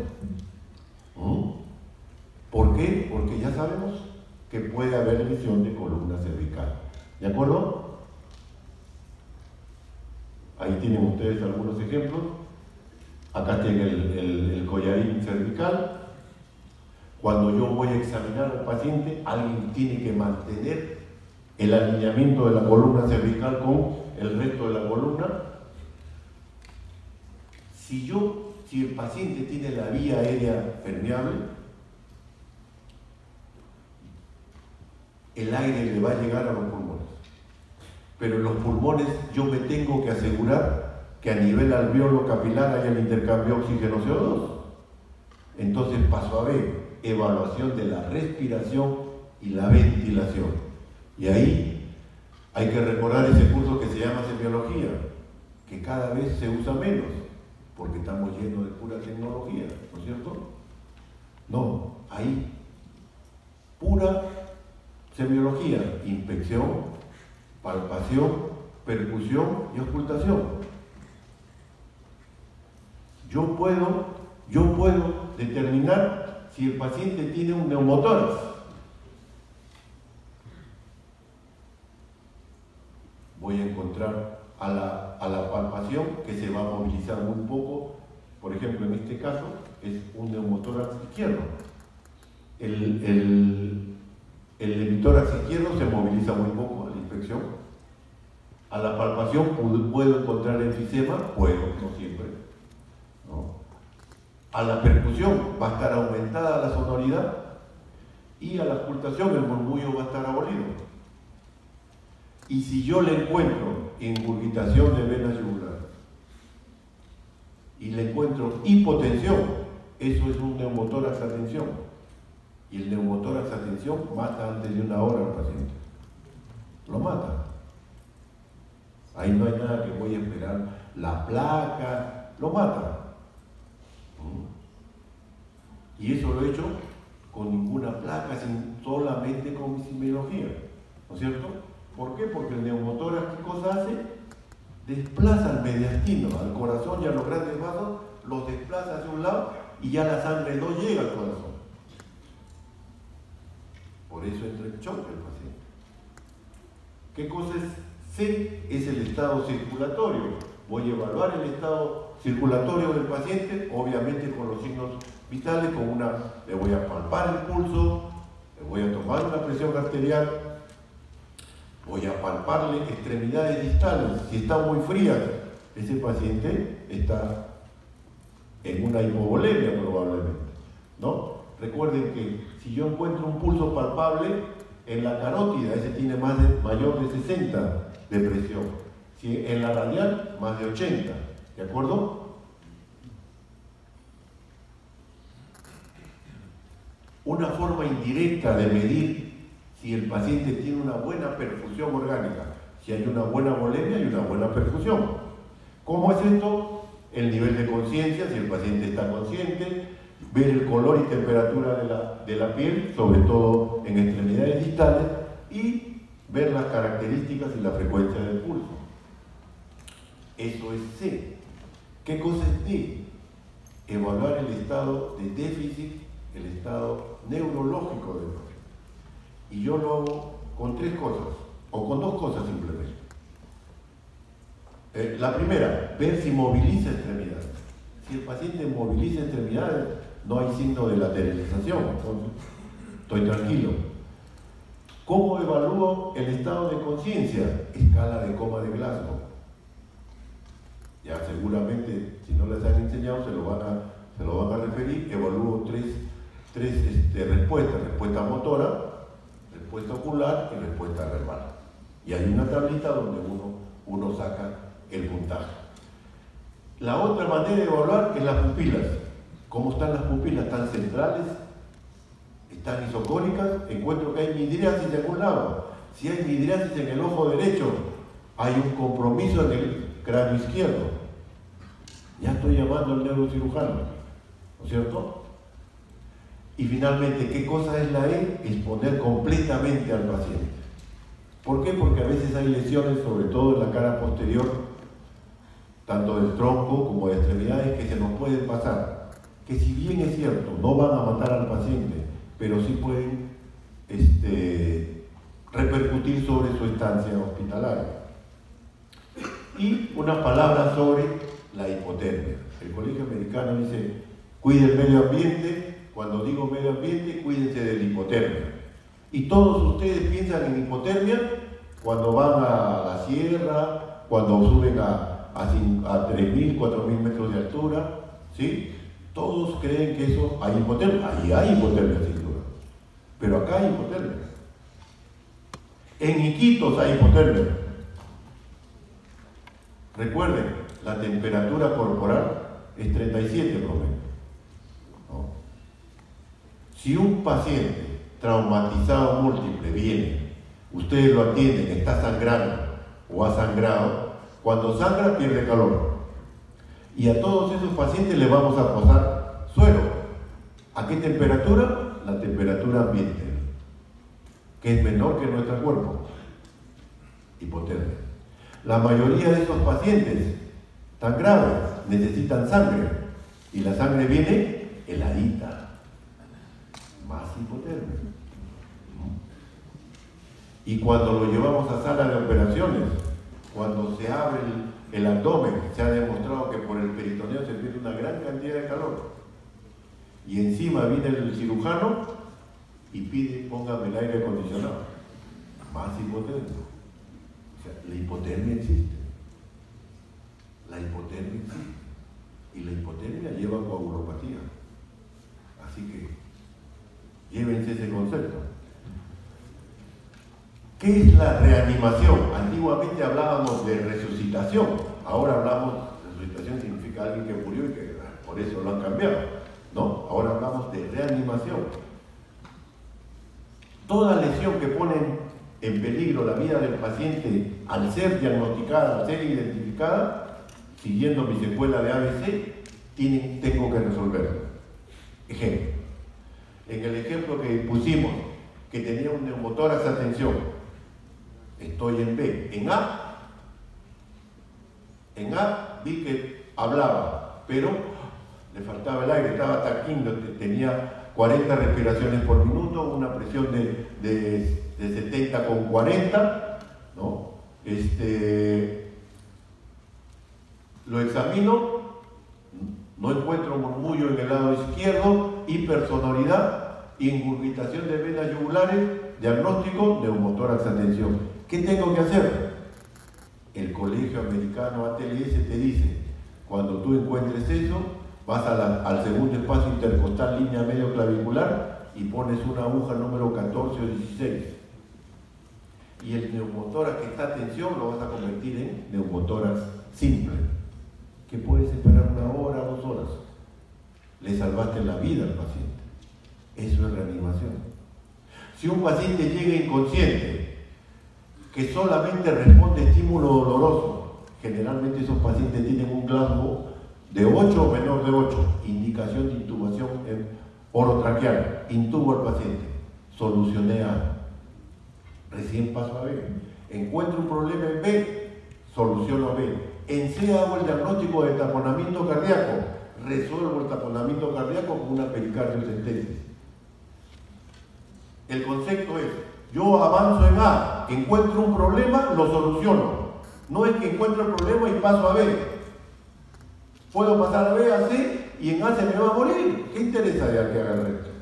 ¿Por qué? Porque ya sabemos que puede haber lesión de columna cervical. ¿De acuerdo? Ahí tienen ustedes algunos ejemplos. Acá tienen el collarín cervical. Cuando yo voy a examinar al paciente, alguien tiene que mantener el alineamiento de la columna cervical con el resto de la columna. Si el paciente tiene la vía aérea permeable, el aire le va a llegar a los pulmones. Pero en los pulmones yo me tengo que asegurar que a nivel alveolo capilar haya el intercambio oxígeno-CO2. Entonces paso a B, evaluación de la respiración y la ventilación. Y ahí hay que recordar ese curso que se llama semiología, que cada vez se usa menos, porque estamos llenos de pura tecnología, ¿no es cierto? No, ahí pura semiología, inspección, palpación, percusión y ocultación. Yo puedo determinar si el paciente tiene un neumotórax. Voy a encontrar a la palpación que se va a movilizar muy poco. Por ejemplo, en este caso es un neumotórax izquierdo. El hemitórax izquierdo se moviliza muy poco a la inspección. A la palpación puedo encontrar enfisema, no siempre. ¿No? A la percusión va a estar aumentada la sonoridad y a la ocultación el murmullo va a estar abolido. Y si yo le encuentro ingurgitación de vena yugular y le encuentro hipotensión, eso es un neumotórax a tensión. Y el neumotórax a tensión mata antes de 1 hora al paciente. Lo mata. Ahí no hay nada que voy a esperar. La placa, lo mata. Y eso lo he hecho con ninguna placa, solamente con mi semiología. ¿No es cierto? ¿Por qué? Porque el neumotórax, ¿qué cosa hace? Desplaza al mediastino, al corazón y a los grandes vasos, los desplaza hacia un lado y ya la sangre no llega al corazón. Por eso entra en shock el paciente. ¿Qué cosa es C? Es el estado circulatorio. Voy a evaluar el estado circulatorio del paciente, obviamente con los signos vitales, le voy a palpar el pulso, le voy a tomar una presión arterial, voy a palparle extremidades distales. Si está muy fría, ese paciente está en una hipovolemia probablemente, ¿no? Recuerden que si yo encuentro un pulso palpable en la carótida, ese tiene mayor de 60 de presión. Si en la radial, más de 80, ¿de acuerdo? Una forma indirecta de medir si el paciente tiene una buena perfusión orgánica, si hay una buena volemia y una buena perfusión. ¿Cómo es esto? El nivel de conciencia, si el paciente está consciente, ver el color y temperatura de la piel, sobre todo en extremidades distales, y ver las características y la frecuencia del pulso. Eso es C. ¿Qué cosa es D? Evaluar el estado de déficit, el estado neurológico del paciente. Y yo lo hago con 3 cosas, o con 2 cosas simplemente. La primera, ver si moviliza extremidades. Si el paciente moviliza extremidades, no hay signo de lateralización, entonces estoy tranquilo. ¿Cómo evalúo el estado de conciencia? Escala de coma de Glasgow. Ya seguramente, si no les han enseñado, se lo van a referir. Evalúo tres respuestas: respuesta motora, respuesta ocular y respuesta verbal. Y hay una tablita donde uno saca el puntaje. La otra manera de evaluar es las pupilas. ¿Cómo están las pupilas? ¿Están centrales? ¿Están isocónicas? Encuentro que hay midriasis de algún lado. Si hay midriasis en el ojo derecho, hay un compromiso en el cráneo izquierdo. Ya estoy llamando al neurocirujano, ¿no es cierto? Y finalmente, ¿qué cosa es la E? Exponer completamente al paciente. ¿Por qué? Porque a veces hay lesiones, sobre todo en la cara posterior, tanto del tronco como de extremidades, que se nos pueden pasar. Que si bien es cierto, no van a matar al paciente, pero sí pueden repercutir sobre su estancia hospitalaria. Y unas palabras sobre la hipotermia. El Colegio Americano dice, cuide el medio ambiente. Cuando digo medio ambiente, cuídense de la hipotermia. Y todos ustedes piensan en hipotermia cuando van a la sierra, cuando suben a 3.000, 4.000 metros de altura, ¿sí? Todos creen que eso hay hipotermia. Ahí hay hipotermia sin duda. Pero acá hay hipotermia. En Iquitos hay hipotermia. Recuerden, la temperatura corporal es 37 promedio. ¿No? Si un paciente traumatizado múltiple viene, ustedes lo atienden, está sangrando o ha sangrado, cuando sangra pierde calor. Y a todos esos pacientes les vamos a pasar suero. ¿A qué temperatura? La temperatura ambiente. que es menor que nuestro cuerpo. Hipotermia. La mayoría de esos pacientes tan graves necesitan sangre y la sangre viene heladita, más hipotermia. Y cuando lo llevamos a sala de operaciones, cuando se abre el abdomen, se ha demostrado que por el peritoneo se pierde una gran cantidad de calor. Y encima viene el cirujano y pide, póngame el aire acondicionado. Más hipotermia. O sea, la hipotermia existe. La hipotermia existe. Y la hipotermia lleva coagulopatía. Así que, llévense ese concepto. ¿Qué es la reanimación? Antiguamente hablábamos de resucitación. Ahora hablamos, resucitación significa alguien que murió y que por eso lo han cambiado. ¿No? Ahora hablamos de reanimación. Toda lesión que pone en peligro la vida del paciente al ser diagnosticada, al ser identificada, siguiendo mi secuela de ABC, tengo que resolverlo. Ejemplo. En el ejemplo que pusimos, que tenía un neumotórax, atención, estoy en B. En A vi que hablaba, pero le faltaba el aire, estaba taquindo, tenía 40 respiraciones por minuto, una presión de 70 con 40, ¿no? Lo examino, no encuentro murmullo en el lado izquierdo, hipersonoridad, ingurgitación de venas yugulares, diagnóstico, neumotórax, atención. ¿Qué tengo que hacer? El colegio americano ATLS te dice, cuando tú encuentres eso, vas al segundo espacio intercostal, línea medio clavicular, y pones una aguja número 14 o 16. Y el neumotórax que está a tensión lo vas a convertir en neumotórax simple, que puedes esperar 1 hora, 2 horas. Le salvaste la vida al paciente. Eso es reanimación. Si un paciente llega inconsciente, que solamente responde a estímulo doloroso, generalmente esos pacientes tienen un Glasgow de 8 o menor de 8, indicación de intubación orotraqueal, intubo al paciente, solucioné A, recién paso a B, encuentro un problema en B, soluciono B, en C hago el diagnóstico de taponamiento cardíaco, resuelvo el taponamiento cardíaco con una pericardiocentesis. El concepto es, yo avanzo en A, encuentro un problema, lo soluciono, no es que encuentro el problema y paso a B. Puedo pasar a B, a C, y en A se me va a morir. ¿Qué interesa ya que haga el resto?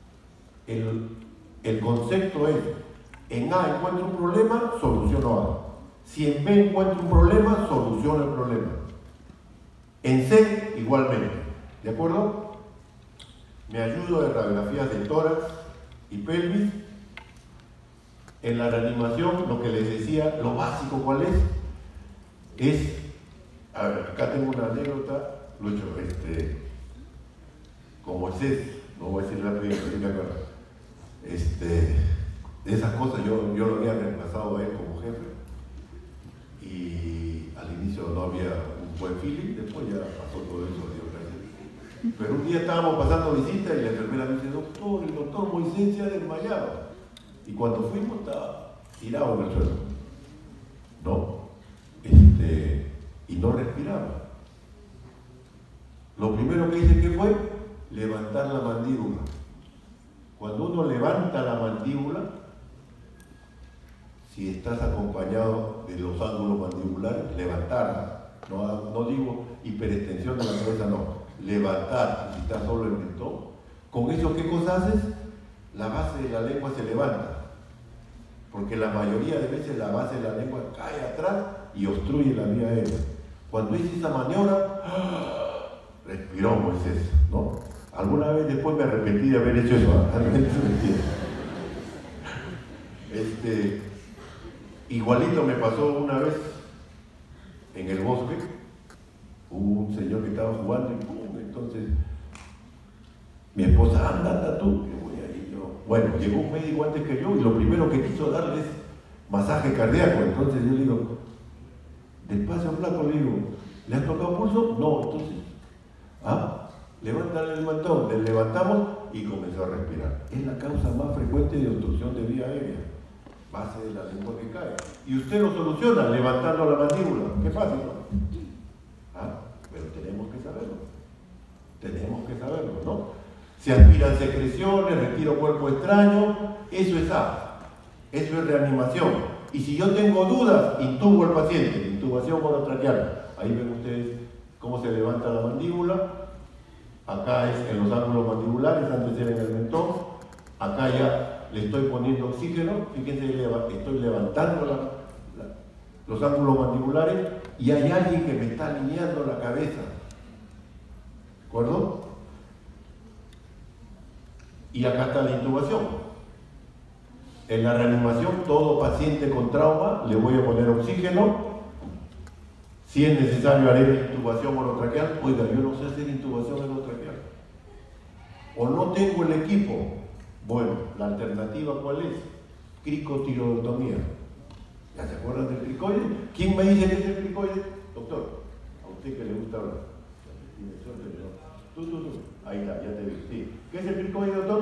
El concepto es, en A encuentro un problema, soluciono A. Si en B encuentro un problema, soluciono el problema. En C, igualmente. ¿De acuerdo? Me ayudo de radiografías de tórax y pelvis. En la reanimación, lo que les decía, lo básico, ¿cuál es? Es, a ver, acá tengo una anécdota, lo he hecho con Moisés, no voy a decir rápido, pero me acuerdo. De esas cosas yo lo había reemplazado a él como jefe y al inicio no había un buen feeling, después ya pasó todo eso, Dios gracias. Pero un día estábamos pasando visita y la enfermera me dice, doctor, el doctor Moisés se ha desmayado. Y cuando fuimos estaba tirado en el suelo, ¿no? Y no respiraba. Lo primero que hice que fue levantar la mandíbula. Cuando uno levanta la mandíbula, si estás acompañado de los ángulos mandibulares, levantarla. No digo hiperextensión de la cabeza, no. Levantar, si estás solo el mentón. ¿Con eso qué cosa haces? La base de la lengua se levanta. Porque la mayoría de veces la base de la lengua cae atrás y obstruye la vía aérea. Cuando hice esa maniobra, respiró Moisés, ¿no? Alguna vez después me arrepentí de haber hecho eso, igualito me pasó una vez en el bosque, hubo un señor que estaba jugando y ¡pum! Entonces mi esposa, anda tú, que voy a ir yo. Bueno, llegó un médico antes que yo y lo primero que quiso darle es masaje cardíaco. Entonces yo le digo, despacio flaco, le digo, ¿le has tocado pulso? No, entonces, levántale el mentón. Le levantamos y comenzó a respirar. Es la causa más frecuente de obstrucción de vía aérea. base de la lengua que cae. Y usted lo soluciona levantando la mandíbula. Qué fácil, ¿no? Pero tenemos que saberlo. Tenemos que saberlo, ¿no? Se aspiran secreciones, retiro cuerpo extraño, eso es A. Eso es reanimación. Y si yo tengo dudas, intubo al paciente, intubación orotraqueal. Ahí ven ustedes cómo se levanta la mandíbula. Acá es en los ángulos mandibulares, antes era en el mentón. Acá ya le estoy poniendo oxígeno. Fíjense, estoy levantando los ángulos mandibulares y hay alguien que me está alineando la cabeza. ¿De acuerdo? Y acá está la intubación. En la reanimación, todo paciente con trauma le voy a poner oxígeno. Si es necesario, haré la intubación orotraqueal. Oiga, yo no sé hacer intubación orotraqueal. O no tengo el equipo. Bueno, la alternativa, ¿cuál es? Cricotiroidectomía. ¿Ya se acuerdan del cricoide? ¿Quién me dice que es el cricoide? Doctor, a usted que le gusta hablar. Tú. Ahí está, ya te vi. Sí. ¿Qué es el cricoide, doctor?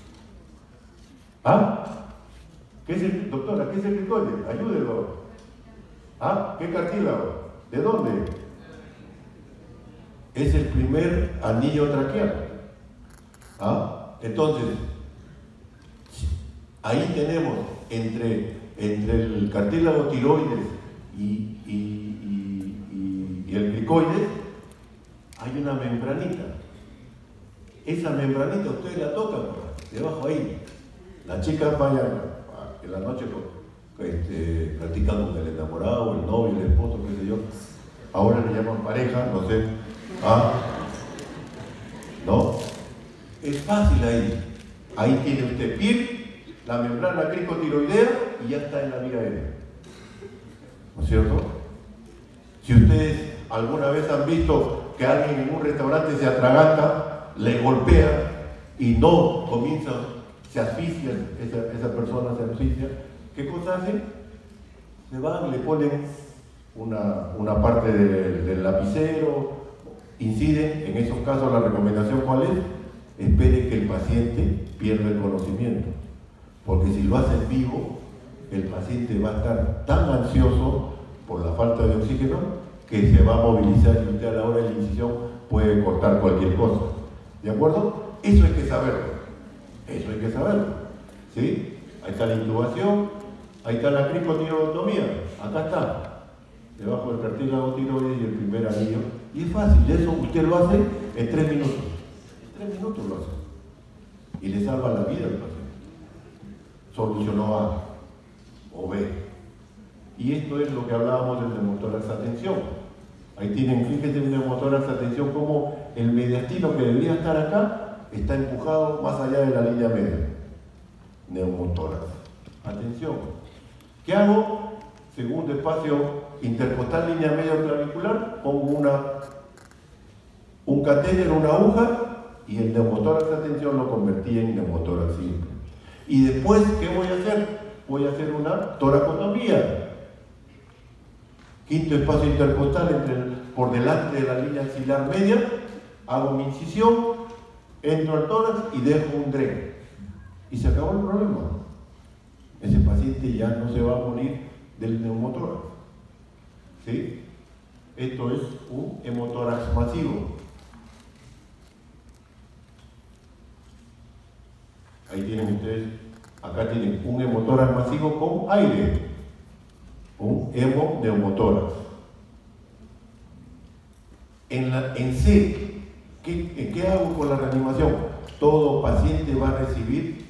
¿Qué es el, doctora, qué es el cricoide? Ayúdelo. ¿Qué cartílago? ¿De dónde? Es el primer anillo traqueal. Entonces, ahí tenemos entre el cartílago tiroides y el cricoide, hay una membranita. Esa membranita ustedes la tocan, debajo ahí. Las chicas vayan en la noche practican con el enamorado, el novio, el esposo, qué sé yo. Ahora le llaman pareja, no sé. ¿No? Es fácil ahí. Ahí tiene usted PIR, la membrana cricotiroidea y ya está en la vía aérea. ¿No es cierto? Si ustedes alguna vez han visto que alguien en un restaurante se atraganta, le golpea y no comienza, se asfixia, esa persona se asfixia, ¿qué cosa hacen? Se van, le ponen una parte del lapicero, inciden. En esos casos la recomendación ¿cuál es? Espere que el paciente pierda el conocimiento, porque si lo hacen vivo, el paciente va a estar tan ansioso por la falta de oxígeno que se va a movilizar y usted a la hora de la incisión puede cortar cualquier cosa. ¿De acuerdo? Eso hay que saberlo. Eso hay que saberlo. ¿Sí? Ahí está la intubación, ahí está la cricotiroidectomía, acá está, debajo del cartílago tiroides y el primer anillo. Y es fácil, eso usted lo hace en 3 minutos. En 3 minutos lo hace. Y le salva la vida al paciente. Solucionó A o B. Y esto es lo que hablábamos del neumotórax atención. Ahí tienen, fíjense, un neumotórax atención como el mediastino que debería estar acá está empujado más allá de la línea media. Neumotórax. Atención. ¿Qué hago? Segundo espacio intercostal, línea media clavicular, pongo un catéter, una aguja, y el neumotórax atención lo convertí en neumotórax simple. Y después, ¿qué voy a hacer? Voy a hacer una toracotomía. Quinto espacio intercostal por delante de la línea axilar media, hago mi incisión, entro al tórax y dejo un dren. Y se acabó el problema. Ese paciente ya no se va a morir del neumotórax. ¿Sí? Esto es un hemotórax masivo. Ahí tienen ustedes, acá tienen un hemotórax masivo con aire. Un hemoneumotórax. En C, ¿qué hago con la reanimación? Todo paciente va a recibir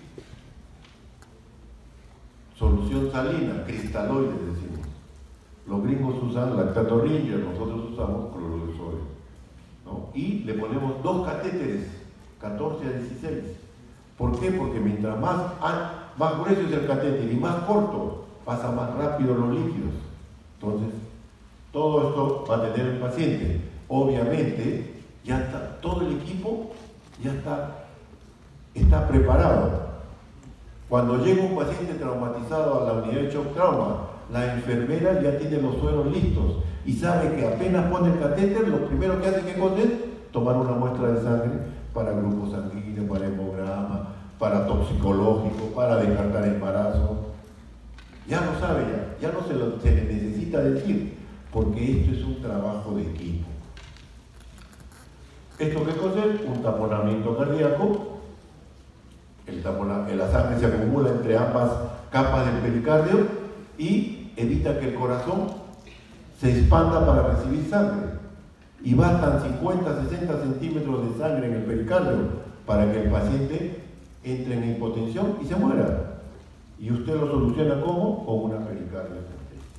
solución salina, cristaloides decimos. Los gringos usan lactato Ringer, nosotros usamos cloruro de sodio, ¿no? Y le ponemos 2 catéteres, 14 a 16. ¿Por qué? Porque mientras más grueso es el catéter y más corto, pasa más rápido los líquidos. Entonces, todo esto va a tener el paciente. Obviamente, ya está, todo el equipo ya está preparado. Cuando llega un paciente traumatizado a la unidad de shock trauma, la enfermera ya tiene los sueros listos y sabe que apenas pone el catéter, lo primero que hace ¿qué cosa es? Tomar una muestra de sangre para grupo sanguíneo, para hemograma, para toxicológico, para descartar embarazo. Ya lo sabe, ya no se le necesita decir, porque esto es un trabajo de equipo. ¿Esto qué cosa es? Un taponamiento cardíaco. La sangre se acumula entre ambas capas del pericardio y evita que el corazón se expanda para recibir sangre. Y bastan 50, 60 centímetros de sangre en el pericardio para que el paciente entre en hipotensión y se muera. Y usted lo soluciona ¿cómo? Con una pericardiotomía.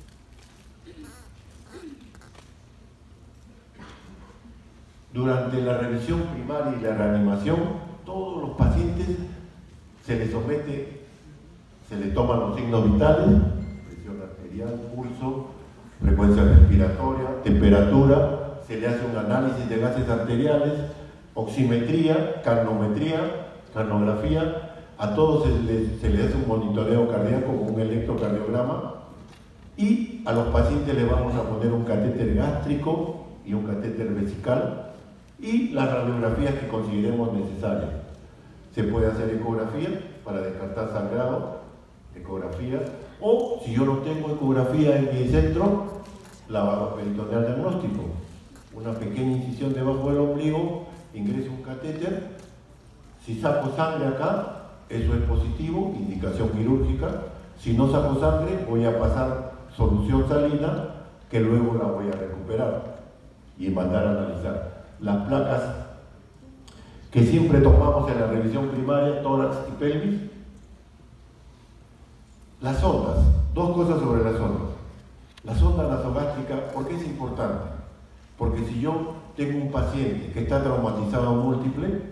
Durante la revisión primaria y la reanimación, todos los pacientes se les somete, se les toman los signos vitales, presión arterial, pulso, frecuencia respiratoria, temperatura, se le hace un análisis de gases arteriales, oximetría, carnografía, a todos se les hace un monitoreo cardíaco con un electrocardiograma y a los pacientes les vamos a poner un catéter gástrico y un catéter vesical y las radiografías que consideremos necesarias. Se puede hacer ecografía para descartar sangrado, ecografía, o si yo no tengo ecografía en mi centro, lavado peritoneal diagnóstico. Una pequeña incisión debajo del ombligo, ingreso un catéter, si saco sangre acá, eso es positivo, indicación quirúrgica. Si no saco sangre, voy a pasar solución salina, que luego la voy a recuperar y mandar a analizar. Las placas que siempre tomamos en la revisión primaria, tórax y pelvis. Las sondas, dos cosas sobre las sondas. La sonda nasogástrica, ¿por qué es importante? Porque si yo tengo un paciente que está traumatizado múltiple,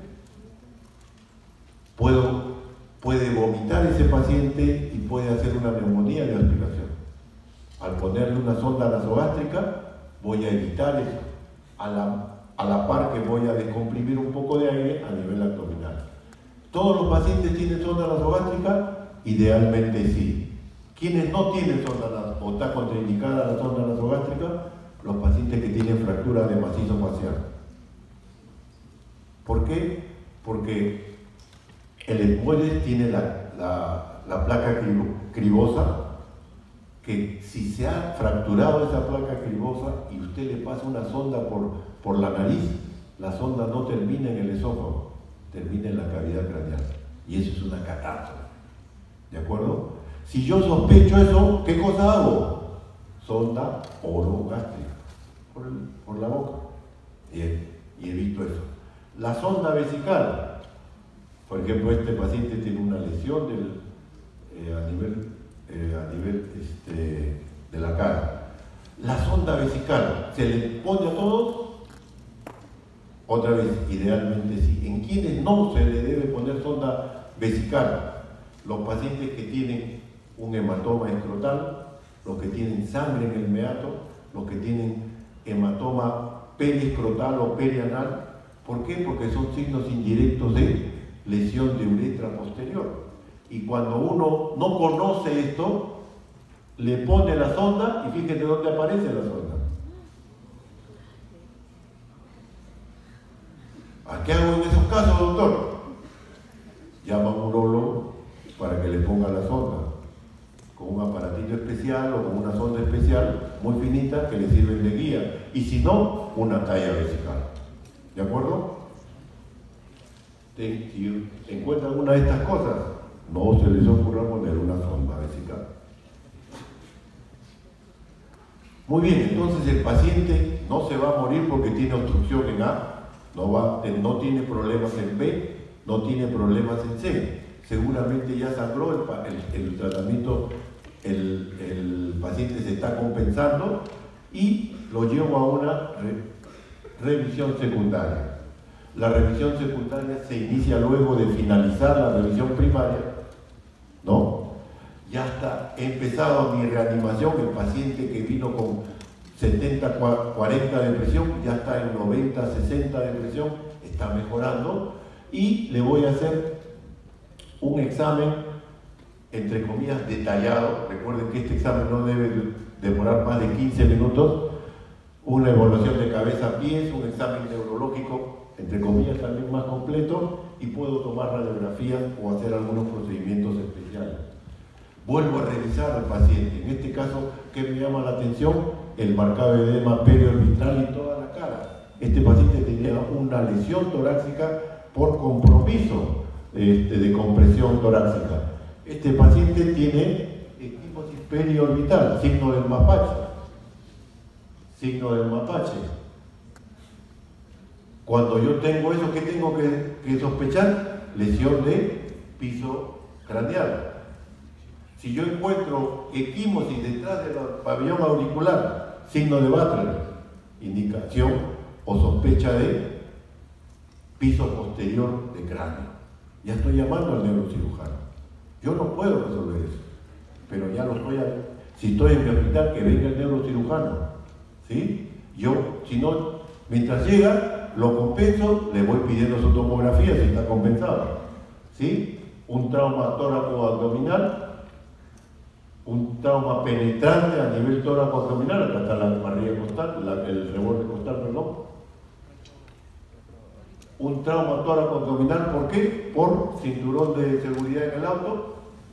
puede vomitar ese paciente y puede hacer una neumonía de aspiración. Al ponerle una sonda nasogástrica, voy a evitar eso, a la par que voy a descomprimir un poco de aire a nivel abdominal. ¿Todos los pacientes tienen sonda nasogástrica? Idealmente sí. ¿Quiénes no tienen sonda nasogástrica o está contraindicada la sonda nasogástrica? Los pacientes que tienen fractura de macizo facial. ¿Por qué? Porque el esmoides tiene la placa cribosa, que si se ha fracturado esa placa cribosa y usted le pasa una sonda por la nariz, la sonda no termina en el esófago, termina en la cavidad craneal. Y eso es una catástrofe. ¿De acuerdo? Si yo sospecho eso, ¿qué cosa hago? Sonda orogástrica por la boca. Y evito eso. La sonda vesical. Por ejemplo, este paciente tiene una lesión a nivel de la cara. La sonda vesical, ¿se le pone a todos? Otra vez, idealmente sí. ¿En quiénes no se le debe poner sonda vesical? Los pacientes que tienen un hematoma escrotal, los que tienen sangre en el meato, los que tienen hematoma periescrotal o perianal. ¿Por qué? Porque son signos indirectos de lesión de uretra posterior. Y cuando uno no conoce esto, le pone la sonda y fíjate dónde aparece la sonda. ¿A qué hago en esos casos, doctor? Llama a un urólogo para que le ponga la sonda, con un aparatito especial o con una sonda especial muy finita que le sirve de guía. Y si no, una talla vesical. ¿De acuerdo? Si encuentran una de estas cosas, no se les ocurra poner una sonda vesical. Muy bien, entonces el paciente no se va a morir porque tiene obstrucción en A, no tiene problemas en B, no tiene problemas en C. Seguramente ya sangró el tratamiento, el paciente se está compensando y lo llevo a una revisión secundaria. La revisión secundaria se inicia luego de finalizar la revisión primaria, ¿no? Ya está empezado mi reanimación, el paciente que vino con 70-40 de presión, ya está en 90-60 de presión, está mejorando y le voy a hacer un examen, entre comillas, detallado. Recuerden que este examen no debe demorar más de 15 minutos, una evaluación de cabeza a pies, un examen neurológico, entre comillas, también más completo, y puedo tomar radiografías o hacer algunos procedimientos especiales. vuelvo a revisar al paciente. En este caso, ¿qué me llama la atención? El marcado edema periorbital y toda la cara. Este paciente tenía una lesión torácica por compromiso de compresión torácica. Este paciente tiene equimosis periorbital, signo del mapache. Signo del mapache. Cuando yo tengo eso, ¿qué tengo que sospechar? Lesión de piso craneal. Si yo encuentro equimosis detrás del pabellón auricular, signo de Butler, indicación o sospecha de piso posterior de cráneo. Ya estoy llamando al neurocirujano. Yo no puedo resolver eso, pero ya lo estoy haciendo. Si estoy en mi hospital, que venga el neurocirujano. ¿Sí? Yo, si no, mientras llega, lo compenso, le voy pidiendo su tomografía si está compensado. ¿Sí? Un trauma tóraco-abdominal, un trauma penetrante a nivel tóraco-abdominal, acá está la barriga costal, el reborde costal, perdón. Un trauma tóraco-abdominal, ¿por qué? Por cinturón de seguridad en el auto.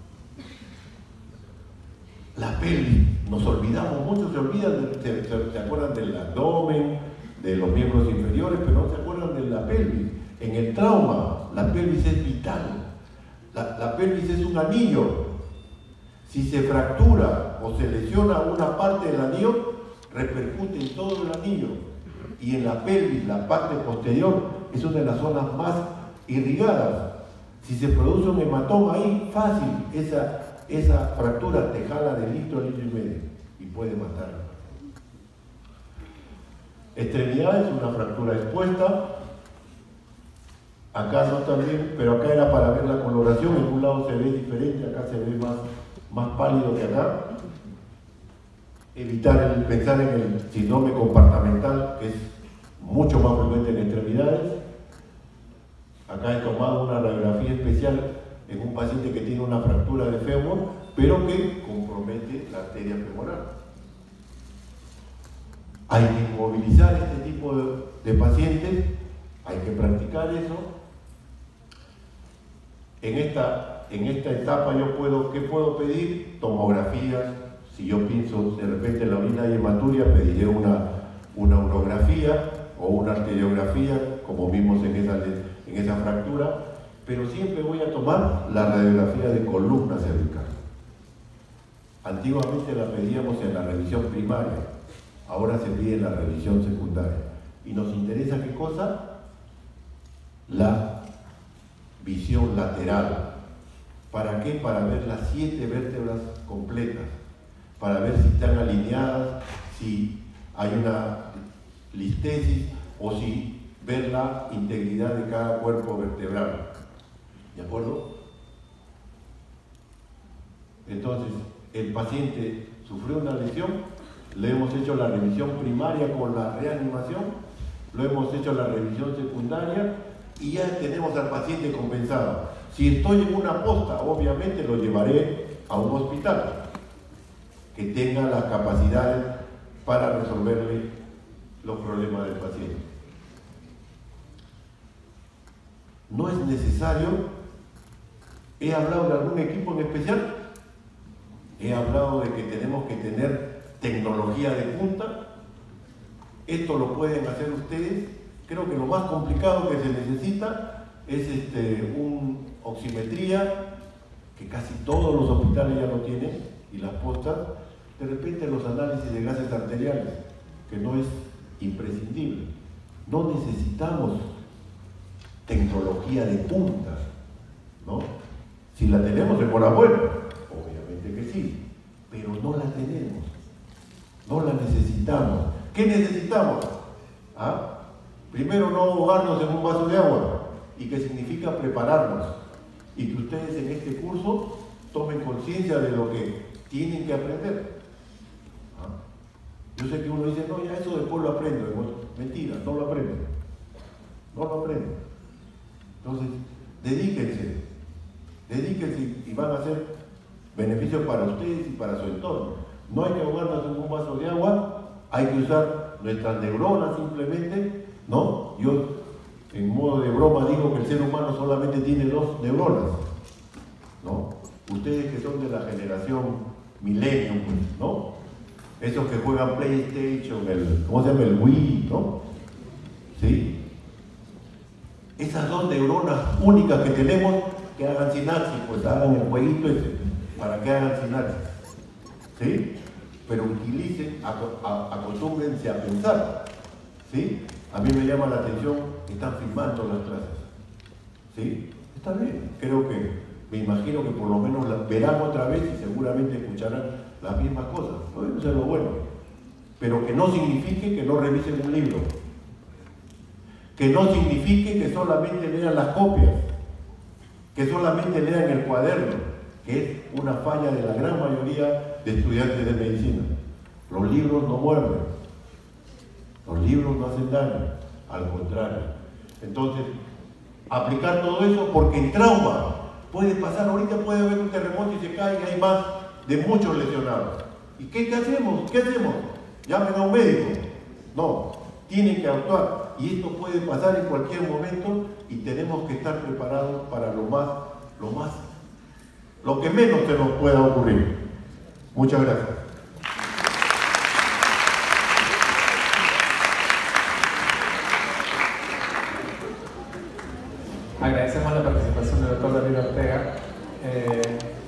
La pelvis, nos olvidamos, muchos se olvidan, se acuerdan del abdomen, de los miembros inferiores, pero no se acuerdan de la pelvis. En el trauma, la pelvis es vital. La pelvis es un anillo. Si se fractura o se lesiona una parte del anillo, repercute en todo el anillo. Y en la pelvis, la parte posterior, es una de las zonas más irrigadas. Si se produce un hematoma ahí, fácil, esa fractura te jala de litro a litro y medio y puede matarlo. Extremidades, una fractura expuesta. Acá no también, pero acá era para ver la coloración. En un lado se ve diferente, acá se ve más pálido que acá. Evitar pensar en el síndrome compartamental, que es mucho más frecuente en extremidades. Acá he tomado una radiografía especial en un paciente que tiene una fractura de fémur, pero que compromete la arteria femoral. Hay que inmovilizar este tipo de pacientes, hay que practicar eso. En esta etapa ¿qué puedo pedir? Tomografías. Si yo pienso de repente en la orina hay hematuria, pediré una urografía o una arteriografía, como vimos en esa fractura, pero siempre voy a tomar la radiografía de columna cervical. Antiguamente la pedíamos en la revisión primaria, ahora se pide en la revisión secundaria. Y nos interesa ¿qué cosa? La visión lateral. ¿Para qué? Para ver las 7 vértebras completas, para ver si están alineadas, si hay una listesis o si ver la integridad de cada cuerpo vertebral. ¿De acuerdo? Entonces, el paciente sufrió una lesión, le hemos hecho la revisión primaria con la reanimación, lo hemos hecho la revisión secundaria y ya tenemos al paciente compensado. Si estoy en una posta, obviamente lo llevaré a un hospital que tenga las capacidades para resolverle los problemas del paciente. No es necesario. ¿He hablado de algún equipo en especial? He hablado de que tenemos que tener tecnología de punta. Esto lo pueden hacer ustedes. Creo que lo más complicado que se necesita es una oximetría, que casi todos los hospitales ya lo tienen, y las postas. De repente los análisis de gases arteriales, que no es imprescindible. No necesitamos tecnología de punta, ¿no? Si la tenemos, enhorabuena, obviamente que sí, pero no la tenemos, no la necesitamos. ¿Qué necesitamos? Primero, no ahogarnos en un vaso de agua. ¿Y qué significa prepararnos? Y que ustedes en este curso tomen conciencia de lo que tienen que aprender. Yo sé que uno dice, no, ya eso después lo aprendo. Mentira, no lo aprenden. No lo aprenden. Entonces, dedíquense y van a ser beneficios para ustedes y para su entorno. No hay que ahogarnos en un vaso de agua, hay que usar nuestras neuronas simplemente, ¿no? Yo, en modo de broma, digo que el ser humano solamente tiene 2 neuronas, ¿no? Ustedes que son de la generación Millennium, ¿no? Esos que juegan PlayStation, ¿cómo se llama? El Wii, ¿no? ¿Sí? Esas dos neuronas únicas que tenemos, que hagan sinapsis, pues hagan el jueguito ese, para que hagan sinapsis. ¿Sí? Pero utilicen, acostúmbrense a pensar. ¿Sí? A mí me llama la atención que están filmando las clases. ¿Sí? Está bien, creo que, me imagino que por lo menos las verán otra vez y seguramente escucharán las mismas cosas. ¿No? Eso es lo bueno. Pero que no signifique que no revisen un libro. Que no signifique que solamente lean las copias. Que solamente lean el cuaderno, que es una falla de la gran mayoría de estudiantes de medicina. Los libros no muerden. Los libros no hacen daño. Al contrario. Entonces, aplicar todo eso porque el trauma puede pasar, ahorita puede haber un terremoto y se cae y hay más de muchos lesionados. ¿Y qué hacemos? ¿Qué hacemos? Llamen a un médico. No, tienen que actuar y esto puede pasar en cualquier momento y tenemos que estar preparados para lo que menos se nos pueda ocurrir. Muchas gracias. Agradecemos la participación del doctor David Ortega.